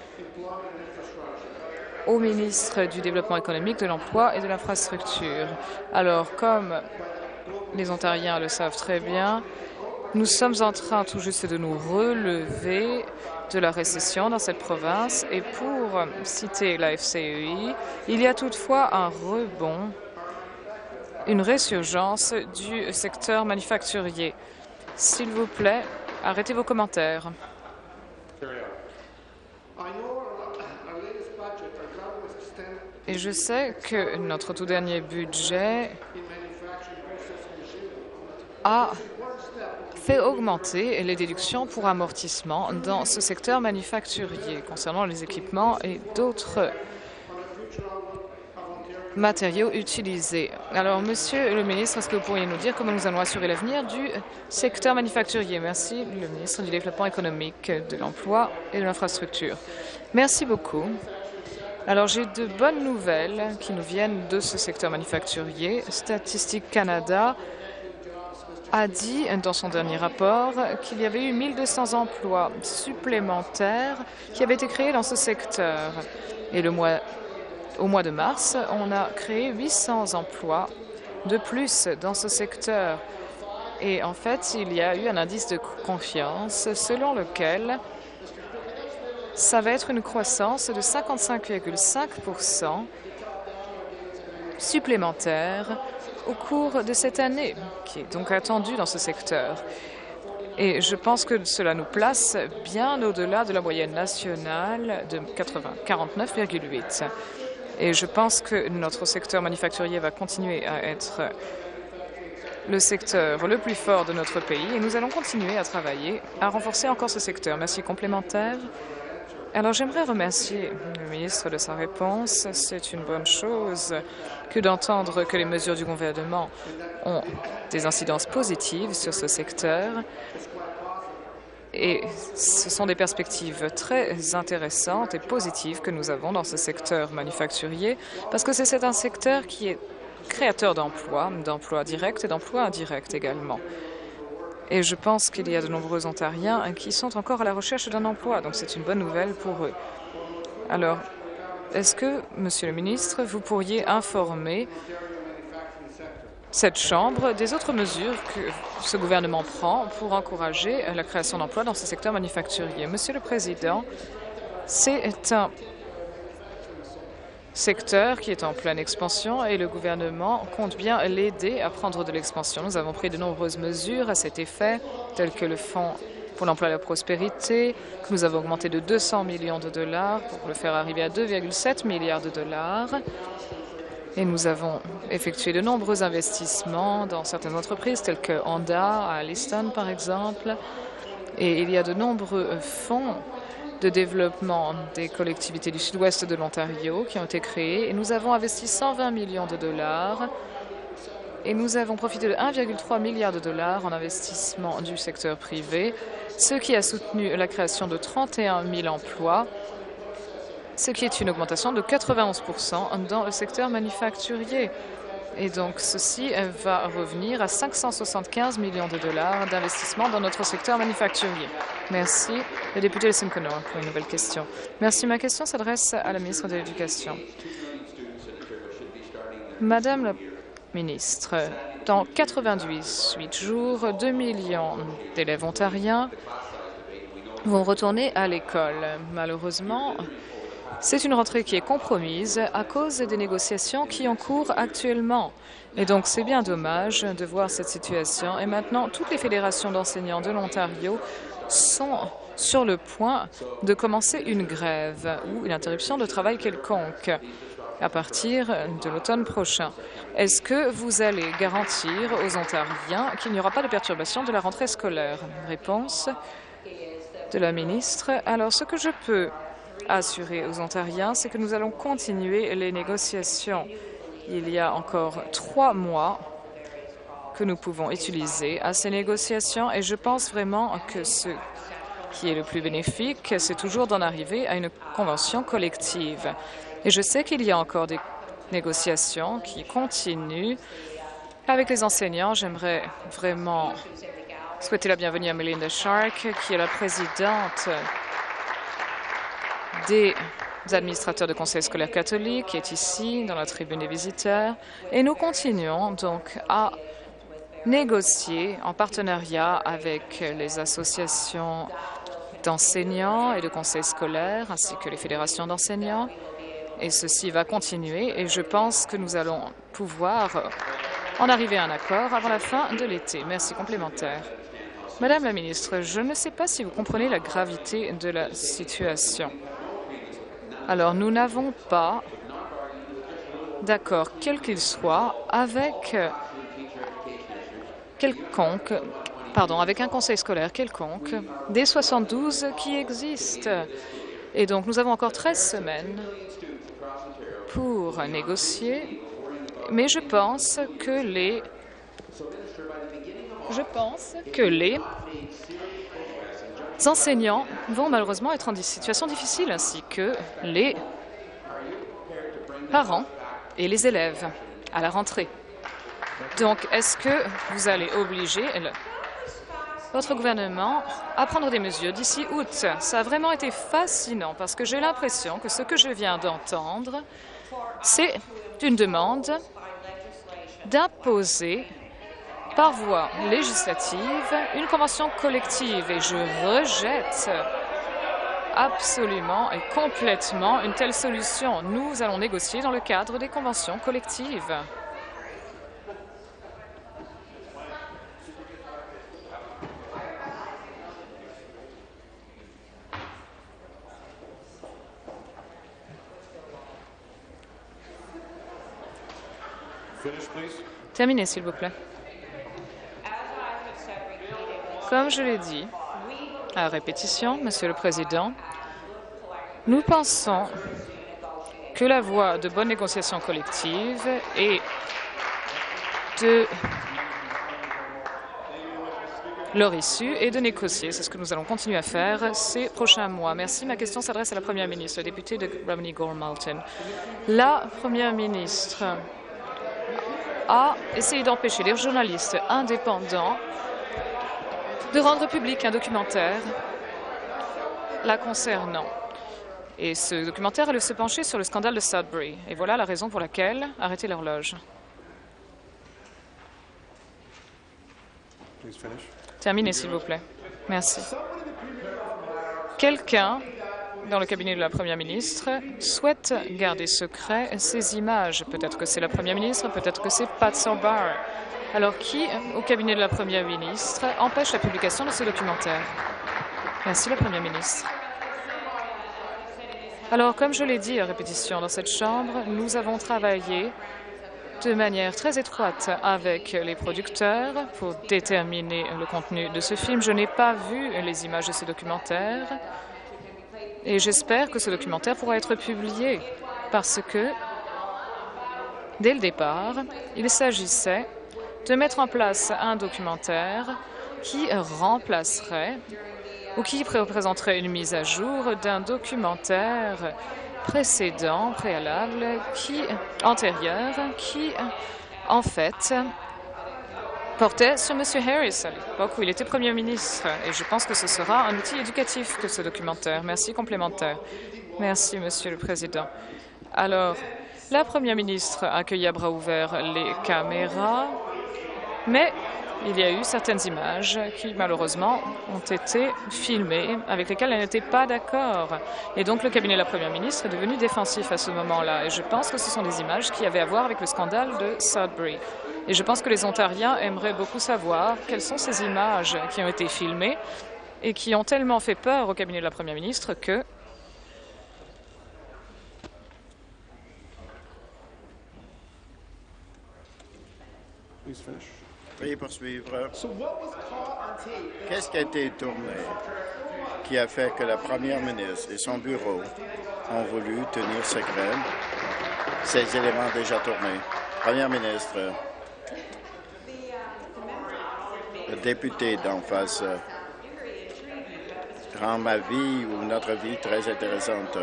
au ministre du Développement économique, de l'Emploi et de l'Infrastructure. Alors, comme les Ontariens le savent très bien, nous sommes en train tout juste de nous relever de la récession dans cette province. Et pour citer la F C E I, il y a toutefois un rebond, une résurgence du secteur manufacturier. S'il vous plaît, arrêtez vos commentaires. Et je sais que notre tout dernier budget a fait augmenter les déductions pour amortissement dans ce secteur manufacturier concernant les équipements et d'autres matériaux utilisés. Alors, Monsieur le ministre, est-ce que vous pourriez nous dire comment nous allons assurer l'avenir du secteur manufacturier? Merci, le ministre du Développement économique, de l'Emploi et de l'Infrastructure. Merci beaucoup. Alors, j'ai de bonnes nouvelles qui nous viennent de ce secteur manufacturier. Statistique Canada a dit dans son dernier rapport qu'il y avait eu mille deux cents emplois supplémentaires qui avaient été créés dans ce secteur. Et le mois, au mois de mars, on a créé huit cents emplois de plus dans ce secteur. Et en fait, il y a eu un indice de confiance selon lequel ça va être une croissance de cinquante-cinq virgule cinq pour cent supplémentaire au cours de cette année, qui est donc attendue dans ce secteur. Et je pense que cela nous place bien au-delà de la moyenne nationale de quarante-neuf virgule huit. Et je pense que notre secteur manufacturier va continuer à être le secteur le plus fort de notre pays et nous allons continuer à travailler à renforcer encore ce secteur. Merci. Complémentaire. Alors, j'aimerais remercier le ministre de sa réponse. C'est une bonne chose que d'entendre que les mesures du gouvernement ont des incidences positives sur ce secteur. Et ce sont des perspectives très intéressantes et positives que nous avons dans ce secteur manufacturier, parce que c'est un secteur qui est créateur d'emplois, d'emplois directs et d'emplois indirects également. Et je pense qu'il y a de nombreux Ontariens qui sont encore à la recherche d'un emploi, donc c'est une bonne nouvelle pour eux. Alors, est-ce que, Monsieur le ministre, vous pourriez informer cette Chambre des autres mesures que ce gouvernement prend pour encourager la création d'emplois dans ce secteur manufacturier? Monsieur le Président, c'est un secteur qui est en pleine expansion et le gouvernement compte bien l'aider à prendre de l'expansion. Nous avons pris de nombreuses mesures à cet effet, telles que le Fonds pour l'emploi et la prospérité, que nous avons augmenté de deux cents millions de dollars pour le faire arriver à deux virgule sept milliards de dollars. Et nous avons effectué de nombreux investissements dans certaines entreprises, telles que Honda, à Alliston par exemple. Et il y a de nombreux fonds de développement des collectivités du sud-ouest de l'Ontario qui ont été créés. Et nous avons investi cent vingt millions de dollars et nous avons profité de un virgule trois milliard de dollars en investissement du secteur privé, ce qui a soutenu la création de trente et un mille emplois, ce qui est une augmentation de quatre-vingt-onze pour cent dans le secteur manufacturier. Et donc, ceci va revenir à cinq cent soixante-quinze millions de dollars d'investissement dans notre secteur manufacturier. Merci. Le député de Simcoe North pour une nouvelle question. Merci. Ma question s'adresse à la ministre de l'Éducation. Madame la ministre, dans quatre-vingt-dix-huit jours, deux millions d'élèves ontariens vont retourner à l'école. Malheureusement, c'est une rentrée qui est compromise à cause des négociations qui ont cours actuellement. Et donc, c'est bien dommage de voir cette situation. Et maintenant, toutes les fédérations d'enseignants de l'Ontario sont sur le point de commencer une grève ou une interruption de travail quelconque à partir de l'automne prochain. Est-ce que vous allez garantir aux Ontariens qu'il n'y aura pas de perturbation de la rentrée scolaire? Réponse de la ministre. Alors, ce que je peux assurer aux Ontariens, c'est que nous allons continuer les négociations. Il y a encore trois mois que nous pouvons utiliser à ces négociations et je pense vraiment que ce qui est le plus bénéfique, c'est toujours d'en arriver à une convention collective. Et je sais qu'il y a encore des négociations qui continuent avec les enseignants. J'aimerais vraiment souhaiter la bienvenue à Melinda Shark, qui est la présidente des administrateurs de conseils scolaires catholiques, qui est ici dans la tribune des visiteurs. Et nous continuons donc à négocier en partenariat avec les associations d'enseignants et de conseils scolaires, ainsi que les fédérations d'enseignants. Et ceci va continuer et je pense que nous allons pouvoir en arriver à un accord avant la fin de l'été. Merci. Complémentaire. Madame la ministre, je ne sais pas si vous comprenez la gravité de la situation. Alors, nous n'avons pas d'accord, quel qu'il soit, avec quelconque, pardon, avec un conseil scolaire quelconque des soixante-douze qui existent. Et donc, nous avons encore treize semaines pour négocier, mais je pense que les je pense que les enseignants vont malheureusement être en situation difficile, ainsi que les parents et les élèves à la rentrée. Donc, est-ce que vous allez obliger le, votre gouvernement à prendre des mesures d'ici août? Ça a vraiment été fascinant parce que j'ai l'impression que ce que je viens d'entendre, c'est une demande d'imposer par voie législative une convention collective et je rejette absolument et complètement une telle solution. Nous allons négocier dans le cadre des conventions collectives. Terminez, s'il vous plaît. Comme je l'ai dit à répétition, Monsieur le Président, nous pensons que la voie de bonne négociation collective et de leur issue est de négocier. C'est ce que nous allons continuer à faire ces prochains mois. Merci. Ma question s'adresse à la Première ministre, le député de Romney-Gore-Malton. La Première ministre a essayé d'empêcher les journalistes indépendants de rendre public un documentaire la concernant. Et ce documentaire allait se pencher sur le scandale de Sudbury. Et voilà la raison pour laquelle arrêtez l'horloge. Terminez, s'il vous plaît. Merci. Quelqu'un dans le cabinet de la Première ministre souhaite garder secret ces images. Peut-être que c'est la Première ministre, peut-être que c'est Pat Sobar. Alors, qui, au cabinet de la Première ministre, empêche la publication de ce documentaire? Merci, la Première ministre. Alors, comme je l'ai dit à répétition dans cette Chambre, nous avons travaillé de manière très étroite avec les producteurs pour déterminer le contenu de ce film. Je n'ai pas vu les images de ce documentaire et j'espère que ce documentaire pourra être publié parce que, dès le départ, il s'agissait de mettre en place un documentaire qui remplacerait ou qui représenterait une mise à jour d'un documentaire précédent, préalable, qui, antérieur, qui, en fait, portait sur M. Harris à l'époque où il était Premier ministre. Et je pense que ce sera un outil éducatif que ce documentaire. Merci, complémentaire. Merci, Monsieur le Président. Alors, la Première ministre a accueilli à bras ouverts les caméras, mais il y a eu certaines images qui, malheureusement, ont été filmées, avec lesquelles elle n'était pas d'accord. Et donc, le cabinet de la Première ministre est devenu défensif à ce moment-là. Et je pense que ce sont des images qui avaient à voir avec le scandale de Sudbury. Et je pense que les Ontariens aimeraient beaucoup savoir quelles sont ces images qui ont été filmées et qui ont tellement fait peur au cabinet de la Première ministre que Veuillez poursuivre. Qu'est-ce qui a été tourné qui a fait que la Première ministre et son bureau ont voulu tenir secret ces éléments déjà tournés? Première ministre, le député d'en face rend ma vie ou notre vie très intéressante.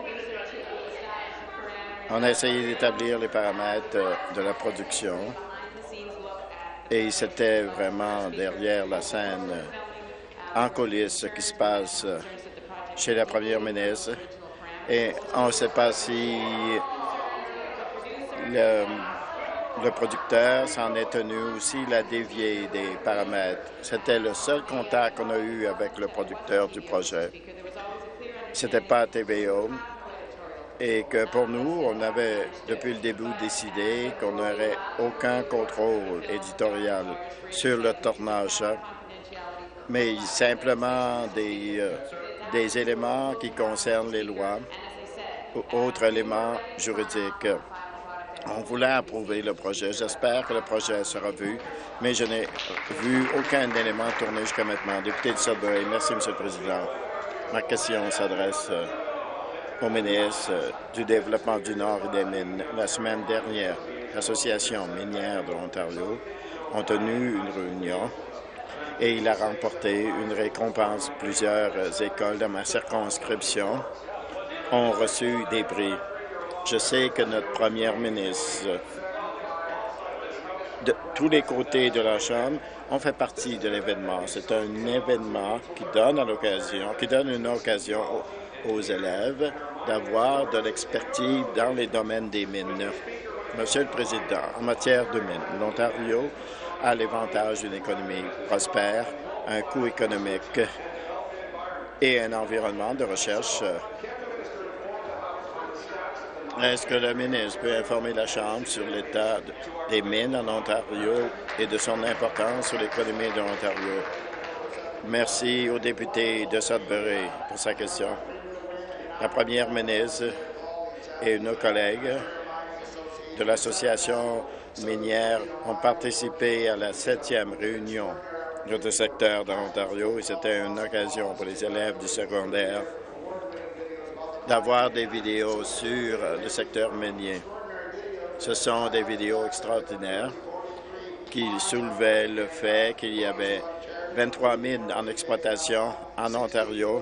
On a essayé d'établir les paramètres de la production. Et c'était vraiment derrière la scène, en coulisses, ce qui se passe chez la Première ministre. Et on ne sait pas si le, le producteur s'en est tenu ou s'il a dévié des paramètres. C'était le seul contact qu'on a eu avec le producteur du projet. C'était pas à T V O. Et que pour nous, on avait depuis le début décidé qu'on n'aurait aucun contrôle éditorial sur le tournage mais simplement des, euh, des éléments qui concernent les lois ou autres éléments juridiques. On voulait approuver le projet. J'espère que le projet sera vu, mais je n'ai vu aucun élément tourné jusqu'à maintenant. Député de Sudbury, merci, Monsieur le Président. Ma question s'adresse euh, au ministre euh, du Développement du Nord et des Mines. La semaine dernière, l'Association minière de l'Ontario a tenu une réunion et il a remporté une récompense. Plusieurs euh, écoles de ma circonscription ont reçu des prix. Je sais que notre première ministre, de tous les côtés de la Chambre, ont fait partie de l'événement. C'est un événement qui donne à l'occasion, qui donne une occasion aux, aux élèves d'avoir de l'expertise dans les domaines des mines. Monsieur le Président, en matière de mines, l'Ontario a l'avantage d'une économie prospère, un coût économique et un environnement de recherche. Est-ce que le ministre peut informer la Chambre sur l'état des mines en Ontario et de son importance sur l'économie de l'Ontario? Merci au député de Sudbury pour sa question. La première ministre et nos collègues de l'Association minière ont participé à la septième réunion de ce secteur de l'Ontario et c'était une occasion pour les élèves du secondaire d'avoir des vidéos sur le secteur minier. Ce sont des vidéos extraordinaires qui soulevaient le fait qu'il y avait vingt-trois mines en exploitation en Ontario,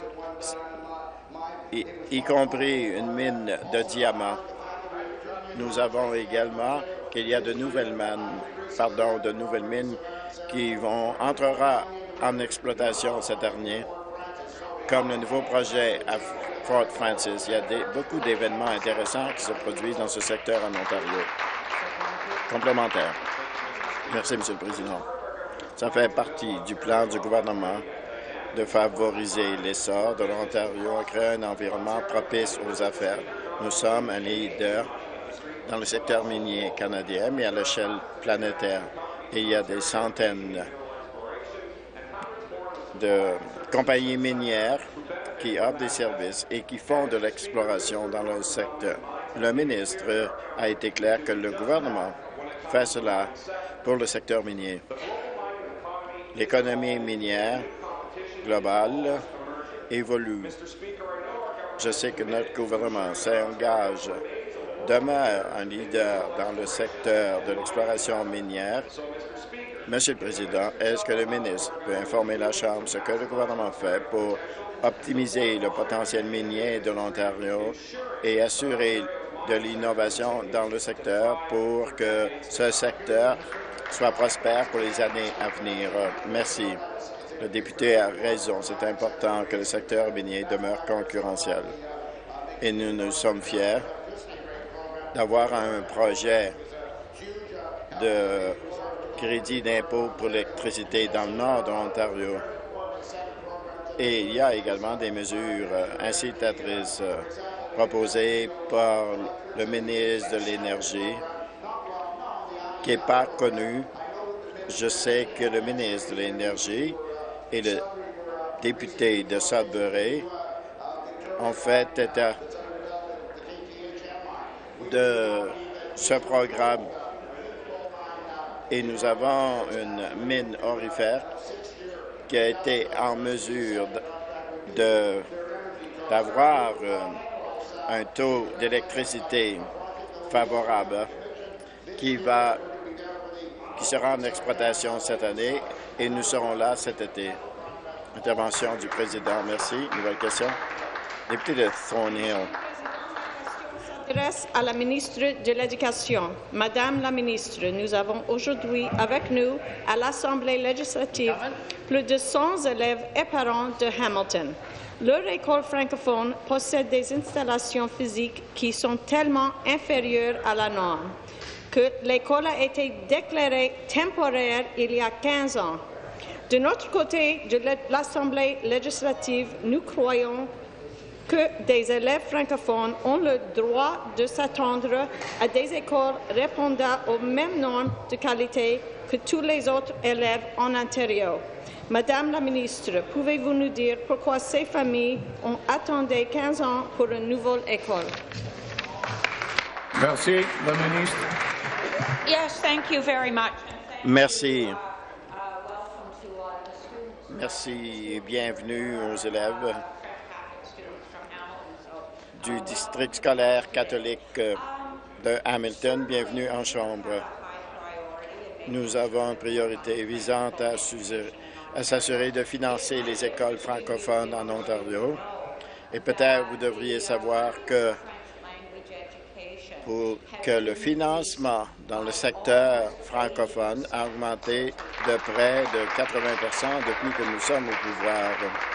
y, y compris une mine de diamants. Nous avons également qu'il y a de nouvelles mines, pardon, de nouvelles mines qui vont entrera en exploitation cette année, comme le nouveau projet à Fort Frances. Il y a des, beaucoup d'événements intéressants qui se produisent dans ce secteur en Ontario. Complémentaire. Merci, Monsieur le Président. Ça fait partie du plan du gouvernement de favoriser l'essor de l'Ontario et créer un environnement propice aux affaires. Nous sommes un leader dans le secteur minier canadien, mais à l'échelle planétaire. Et il y a des centaines de compagnies minières qui offrent des services et qui font de l'exploration dans le secteur. Le ministre a été clair que le gouvernement fait cela pour le secteur minier. L'économie minière globale évolue. Je sais que notre gouvernement s'engage, demeure un leader dans le secteur de l'exploration minière. Monsieur le Président, est-ce que le ministre peut informer la Chambre ce que le gouvernement fait pour optimiser le potentiel minier de l'Ontario et assurer de l'innovation dans le secteur pour que ce secteur soit prospère pour les années à venir? Merci. Le député a raison. C'est important que le secteur minier demeure concurrentiel. Et nous nous sommes fiers d'avoir un projet de crédit d'impôt pour l'électricité dans le nord de l'Ontario. Et il y a également des mesures incitatrices proposées par le ministre de l'Énergie, qui n'est pas connu. Je sais que le ministre de l'Énergie et le député de Sudbury ont fait état de ce programme. Et nous avons une mine aurifère qui a été en mesure de d'avoir euh, un taux d'électricité favorable qui va qui sera en exploitation cette année et nous serons là cet été. Intervention du président. Merci. Nouvelle question. Député de Thornhill. S'adresse à la ministre de l'Éducation. Madame la ministre, nous avons aujourd'hui avec nous à l'Assemblée législative plus de cent élèves et parents de Hamilton. Leur école francophone possède des installations physiques qui sont tellement inférieures à la norme que l'école a été déclarée temporaire il y a quinze ans. De notre côté de l'Assemblée législative, nous croyons que des élèves francophones ont le droit de s'attendre à des écoles répondant aux mêmes normes de qualité que tous les autres élèves en Ontario. Madame la ministre, pouvez-vous nous dire pourquoi ces familles ont attendu quinze ans pour une nouvelle école? Merci, la ministre. Yes, thank you very much. Merci. Merci et bienvenue aux élèves du district scolaire catholique de Hamilton. Bienvenue en Chambre. Nous avons une priorité visant à, à s'assurer de financer les écoles francophones en Ontario. Et peut-être vous devriez savoir que pour que le financement dans le secteur francophone a augmenté de près de quatre-vingts pour cent depuis que nous sommes au pouvoir.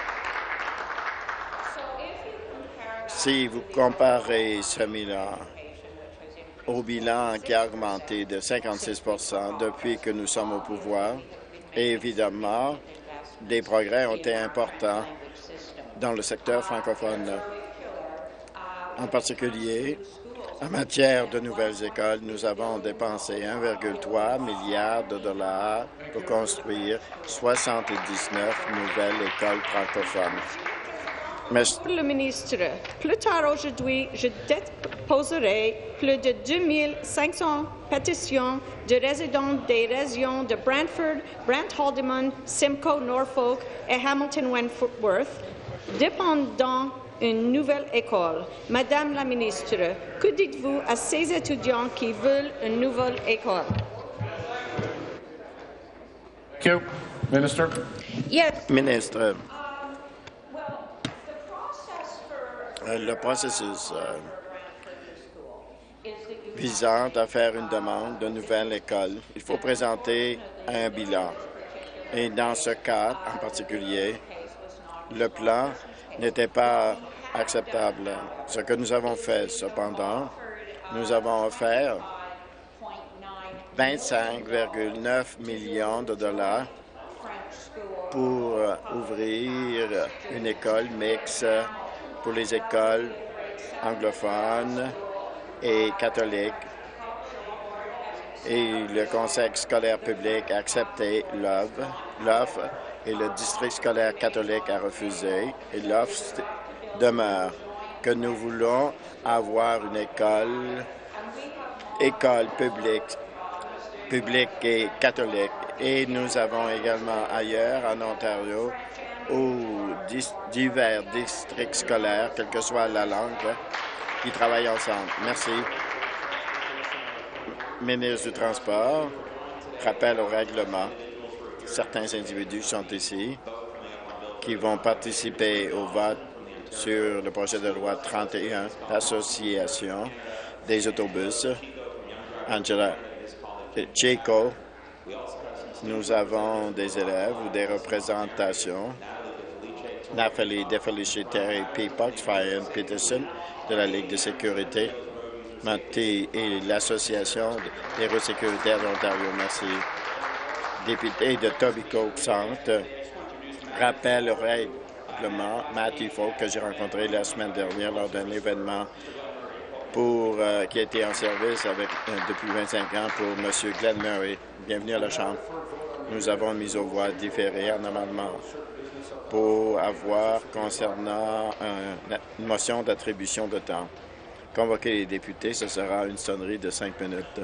Si vous comparez ce bilan au bilan qui a augmenté de cinquante-six pour cent depuis que nous sommes au pouvoir, et évidemment, des progrès ont été importants dans le secteur francophone. En particulier, en matière de nouvelles écoles, nous avons dépensé un virgule trois milliard de dollars pour construire soixante-dix-neuf nouvelles écoles francophones. Monsieur le ministre, plus tard aujourd'hui, je déposerai plus de deux mille cinq cents pétitions de résidents des régions de Brantford, Brant-Haldimand, Simcoe, Norfolk et Hamilton-Wentworth, demandant une nouvelle école. Madame la ministre, que dites-vous à ces étudiants qui veulent une nouvelle école? Thank you. Minister. Yes. Ministre, le processus euh, visant à faire une demande de nouvelle école, il faut présenter un bilan. Et dans ce cas en particulier, le plan n'était pas acceptable. Ce que nous avons fait, cependant, nous avons offert vingt-cinq virgule neuf millions de dollars pour ouvrir une école mixte pour les écoles anglophones et catholiques. Et le Conseil scolaire public a accepté l'offre et le district scolaire catholique a refusé. Et l'offre demeure que nous voulons avoir une école, école publique, publique et catholique. Et nous avons également ailleurs en Ontario ou divers districts scolaires, quelle que soit la langue, qui travaillent ensemble. Merci. Ministre du Transport, rappel au règlement. Certains individus sont ici qui vont participer au vote sur le projet de loi trente et un, l'Association des autobus. Angela Chico, nous avons des élèves ou des représentations. Nathalie DeFeliciteri Peapox, Ryan Peterson de la Ligue de sécurité, Matty et l'Association des routes sécuritaires de l'Ontario. Merci. Député de Tobico Centre, rappelle au règlement Matty Folk que j'ai rencontré la semaine dernière lors d'un événement pour, euh, qui a été en service avec, euh, depuis vingt-cinq ans pour M. Glenn Murray. Bienvenue à la Chambre. Nous avons mis aux voix différées en amendement pour avoir concernant un, une motion d'attribution de temps. Convoquer les députés, ce sera une sonnerie de cinq minutes.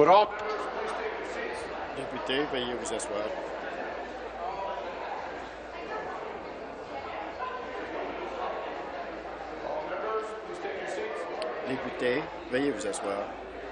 Would all Députés, veuillez vous asseoir. Députés, veuillez vous asseoir.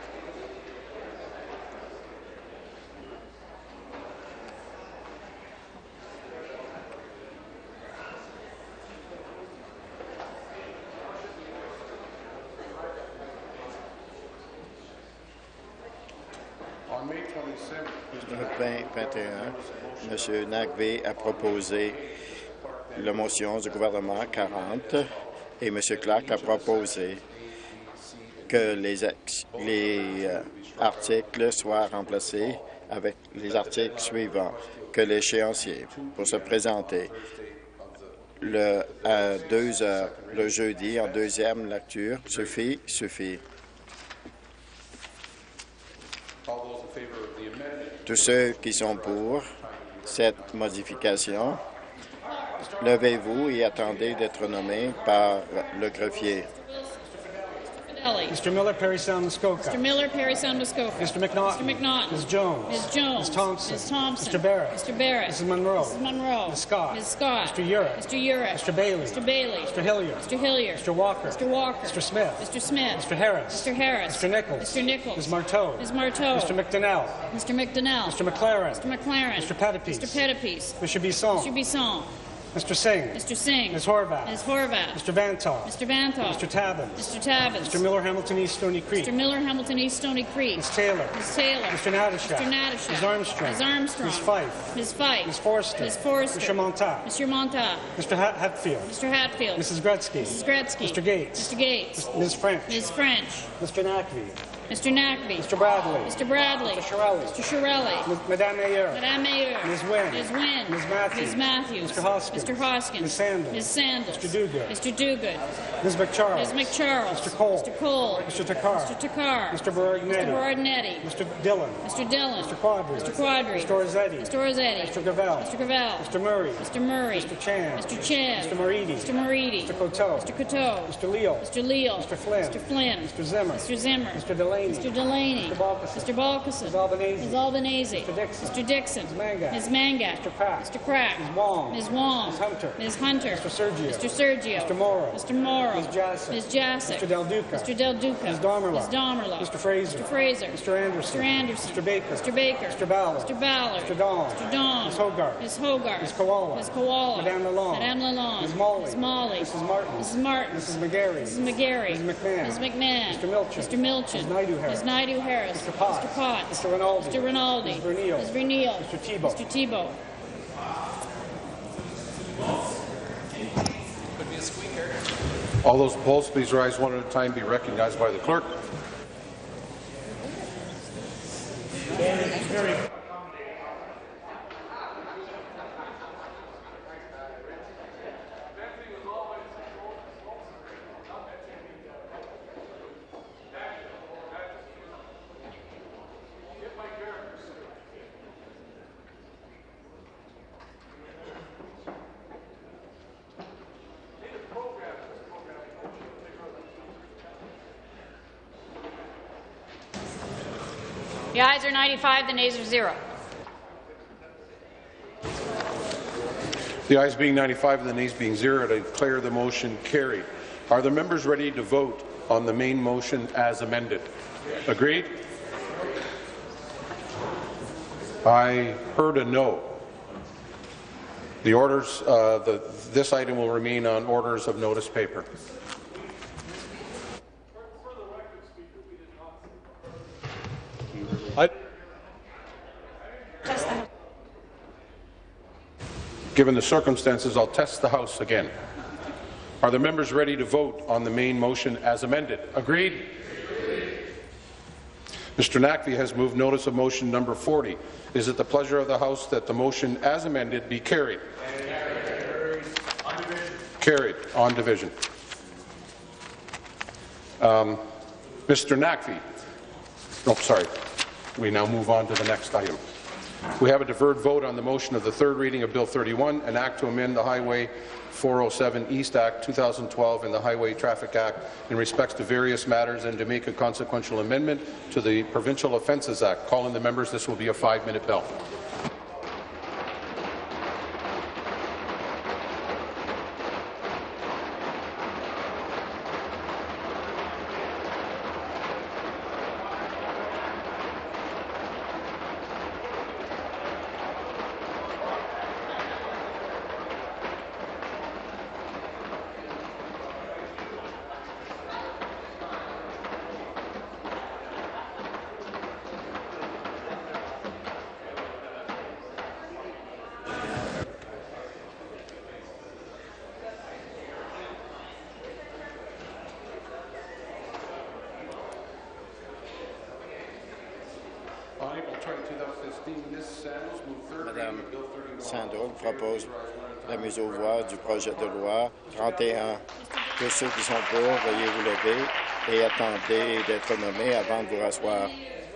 Le vingt vingt et un, M. Naqvi a proposé la motion du gouvernement quarante et M. Clark a proposé que les, ex, les euh, articles soient remplacés avec les articles suivants, que l'échéancier pour se présenter le, à deux heures le jeudi en deuxième lecture suffit, suffit. Tous ceux qui sont pour cette modification, levez-vous et attendez d'être nommés par le greffier. Mister Miller, Parry Sound, Muskoka. Mister Miller, Parry Sound, Muskoka. Mister McNaughton. Mister McNaughton. Miz Jones. Miz Jones. Miz Thompson. Miz Thompson. Mister Barrett. Mister Barrett. Missus Monroe. Missus Monroe. Miz Scott. Miz Scott. Mister Urick. Mister Urick. Mister Bailey. Mister Bailey. Mister Hilliard. Mister Hilliard. Mister Walker. Mister Walker. Mister Smith. Mister Smith. Mister Harris. Mister Harris. Mister Nichols. Mister Nichols. Miz Marteau. Miz Marteau. Mister McDonnell. Mister McDonnell. Mister McLaren. Mister McLaren. Mister Pettipies. Mister Pettipies. Mister Bisson. Mister Bisson. Mister Singh. Mister Singh. Miz Horvath. Miz Horvath. Mister Vantoff. Mister Vantoff. Mister Tabbins. Mister Tabbins. Mister Miller, Hamilton East, Stony Creek. Mister Miller, Hamilton East, Stony Creek. Miz Taylor. Miz Taylor. Mister Natashak. Mister Natashak. Miz Armstrong. Miz Armstrong. Miz Fife. Miz Fife. Miz Forster. Miz Forster. Mister Montag. Mister Montag. Mister Hat Hatfield. Mister Hatfield. Missus Gretzky. Missus Gretzky. Mister Gates. Mister Gates. Miz French. Miz French. Mister Naqvi. Mister Naqvi. Mister Bradley. Mister Bradley. Mister Shirelli. Mister Shirelli. M Madame Mayer. Madame Mayer. Miz Wynne. Miz Wynne. Miz Matthews. Miz Matthews. Mister Hoskins. Mister Hoskins. Miz Sanders. Miz Sanders. Mister Duguid. Mister Duguid. Miz McCharles. Miz McCharles. Mister Cole. Mister Cole. Mister Takar. Mister Takar. Mister Berardinetti. Mister Berardinetti. Mister Dillon. Mister Dillon. Mister Quadri. Mister Quadri. Mister Rossetti. Mister Rossetti. Mister Gravel. Mister Gravel. Mister Murray. Mister Murray. Mister Chan. Mister Chan. Mister Moridi. Mister Moridi. Mister Coteau. Mister Coteau. Mister Leal. Mister Leal. Mister Flynn. Mister Flynn. Mister Zimmer. Mister Zimmer. Mister Delaney. Mister Delaney. Mister Balkison. Mister Balkison. Miz Albanese. Miz Albanese. Mister Dixon. Mister Dixon. Miz Mangat. Miz Mangat. Mister Crack. Mister Crack. Miz Wong. Miz Wong. Miz Hunter. Miz Hunter. Mister Sergio. Mister Sergio. Mister Morrow. Mister Morrow. Miz Jassic. Miz Jassic. Mister Del Duca. Mister Del Duca. Miz Domerla. Miz Domerla. Mister Fraser. Mister Fraser. Mister Anderson. Mister Anderson. Mister Baker. Mister Baker. Mister Ballard. Mister Ballard. Mister Dawn. Mister Dawn. Miz Hogarth. Miz Hogarth. Miz Koala. Miz Koala. Madame Lalonde. Madame Lalonde. Miz Molly. Miz Molly. Missus Martin. Missus Martin. Missus McGarry. Missus McGarry. Miz McMahon. Miz McMahon. Mister Milchin. Mister Milchin. Miz Naidu Harris. Miz Naidu Harris. Mister Potts. Mister Potts. Mister Rinaldi. Mister Rinaldi. Miz Vernile. Miz Vernile. Mister Tebow. Mister Tebow. all those opposed, please rise one at a time. Be recognized by the clerk. The ayes are ninety-five, the nays are zero. The ayes being ninety-five and the nays being zero, I declare the motion carried. Are the members ready to vote on the main motion as amended? Agreed? I heard a no. The orders, uh, the, this item will remain on orders of notice paper. I Given the circumstances, I'll test the House again. Are the members ready to vote on the main motion as amended? Agreed? Mister Naqvi has moved notice of motion number forty. Is it the pleasure of the House that the motion as amended be carried? Carried on division. Carried on division. Um, Mister Naqvi. Oh, sorry. We now move on to the next item. We have a deferred vote on the motion of the third reading of Bill thirty-one, an act to amend the Highway four oh seven East Act two thousand twelve and the Highway Traffic Act in respects to various matters and to make a consequential amendment to the Provincial Offences Act. Calling the members, this will be a five-minute bell. Madame Sandro propose la mise aux voix du projet de loi trente et un. Tous ceux qui sont pour, veuillez vous lever et attendez d'être nommés avant de vous rasseoir.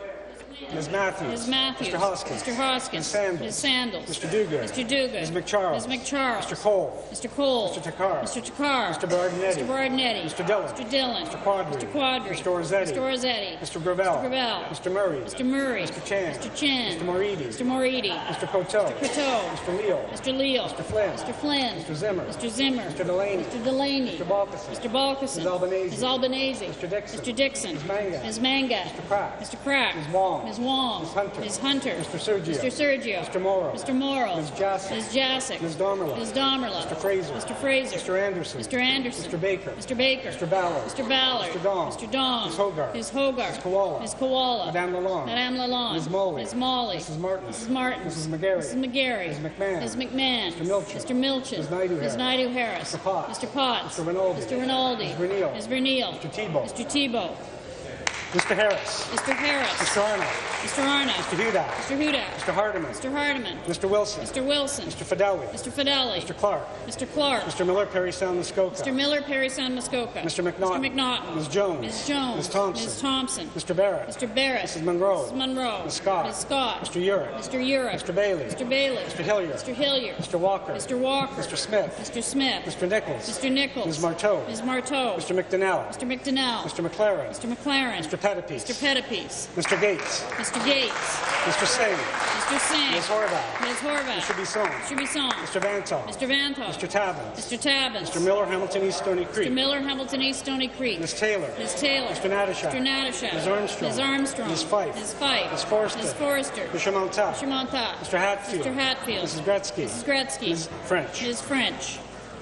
Miz Matthews. Miz Matthews. Mister Hoskins. Mister Hoskins. Miz Sandals. Miz Sandals. Mister Duguid. Mister Duguid. Miz McCharles. Miz McCharles. Mister Cole. Mister Cole. Mister Takar. Mister Takar. Mister Bardinetti. Mister Bardinetti. Mister Dillon. Mister Dillon. Mister Quadri. Mister Quadri. Mister Orzetti. Mister Orzetti. Mister Gravel. Mister Gravel. Mister Murray. Mister Murray. Mister Chan. Mister Chan. Mister Moridi. Mister Moridi. Mister Coteau. Mister Coteau. Mister Leal. Mister Leal. Mister Flynn. Mister Flynn. Mister Zimmer. Mister Zimmer. Mister Delaney. Mister Delaney. Mister Balkison. Mister Balkison. Miz Albanese. Miz Albanese. Mister Dixon. Mister Dixon. Miz Manga. Miz Manga. Mister Pratt. Mister Pratt. Miz Wong. Miz Wong. Miz Hunter. Miz Hunter. Mister Sergio. Mister Sergio. Mister Morrow. Mister Morrow. Miz Jasic. Miz Jasic. Miz Domerla. Miz Domerla. Mister Fraser. Mister Fraser. Mister Anderson. Mister Anderson. Mister Baker. Mister Baker. Mister Ballard. Mister Ballard. Mister Dong. Mister Dong. Miz Hogarth. Miz Hogarth. Miz Koala. Miz Koala. Madame Lalonde. Madame Lalonde. Miz Molly. Miz Molly. Missus Martin. Missus Martin. Missus McGarry. Missus McGarry. Miz McMahon. Miz McMahon. Mister Milchin. Mister Milchin. Miz Naidu Miz Harris. Naidu Harris. Mister Potts. Mister Potts. Mister Rinaldi. Mister Rinaldi. Miz Verneal. Miz Verneal. Mister Tebow. Mister Tebow. Mister Harris. Mister Harris. Mister Arnold. Mister Arnott. Mister Hudak. Mister Hudak. Mister Hardiman. Mister Hardiman. Mister Wilson. Mister Wilson. Mister Fidelli. Mister Fidelli. Mister Clark. Mister Clark. Mister Miller, Perry Sound, Muskoka. Mister Miller, Perry Sound, Muskoka. Mister McNaughton. Mister McNaughton. Miz Jones. Miz Jones. Miz Thompson. Miz Thompson. Mister Barrett. Mister Barrett. Missus Monroe. Missus Monroe. Miz Scott. Miz Scott. Mister Urick. Mister Urick. Mister Bailey. Mister Bailey. Mister Hilliard. Mister Hilliard. Mister Walker. Mister Walker. Mister Smith. Mister Smith. Mister Nichols. Mister Nichols. Miz Marteau. Miz Marteau. Mister McDonnell. Mister McDonnell. Mister McLaren. Mister McLaren. Mister Pettipies. Mister Pettipies. Mister Gates. Mister Gates. Mister Singh. Mister Singh. Miz Horvath. Miz Horvath. Mister Bisson. Mister Bisson. Mister Vantall. Mister Vantall. Mister Tabbins. Mister Tabbins. Mister Miller, Hamilton East, Stony Creek. Mister Miller, Hamilton East, Stony Creek. Miz Taylor. Miz Taylor. Mister Natashak. Mister Natashak. Miz Armstrong. Miz Armstrong. Miz Fife. Miz Fife. Miz Forster. Miz Forster. Mister Montat. Mister Montat. Mister Hatfield. Mister Hatfield. Missus Gretzky. Missus Gretzky. Miz French. Miz French.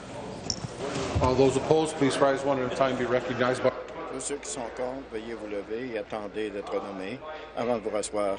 All those opposed, please rise one at a time. Be recognized by. Tous ceux qui sont contre, veuillez vous lever et attendez d'être nommés avant de vous rasseoir.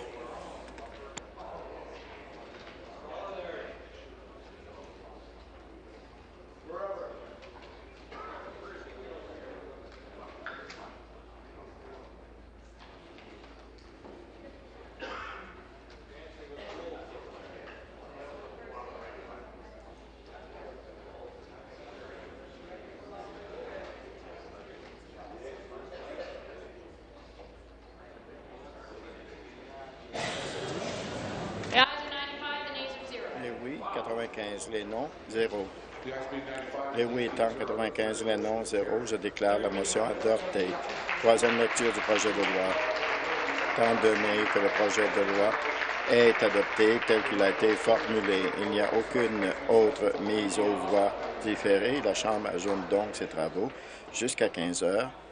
quatre-vingt-quinze, les non, zéro. Les oui étant quatre-vingt-quinze, les non, zéro, je déclare la motion adoptée. Troisième lecture du projet de loi. Étant donné que le projet de loi est adopté tel qu'il a été formulé, il n'y a aucune autre mise aux voix différée. La Chambre ajoute donc ses travaux jusqu'à quinze heures.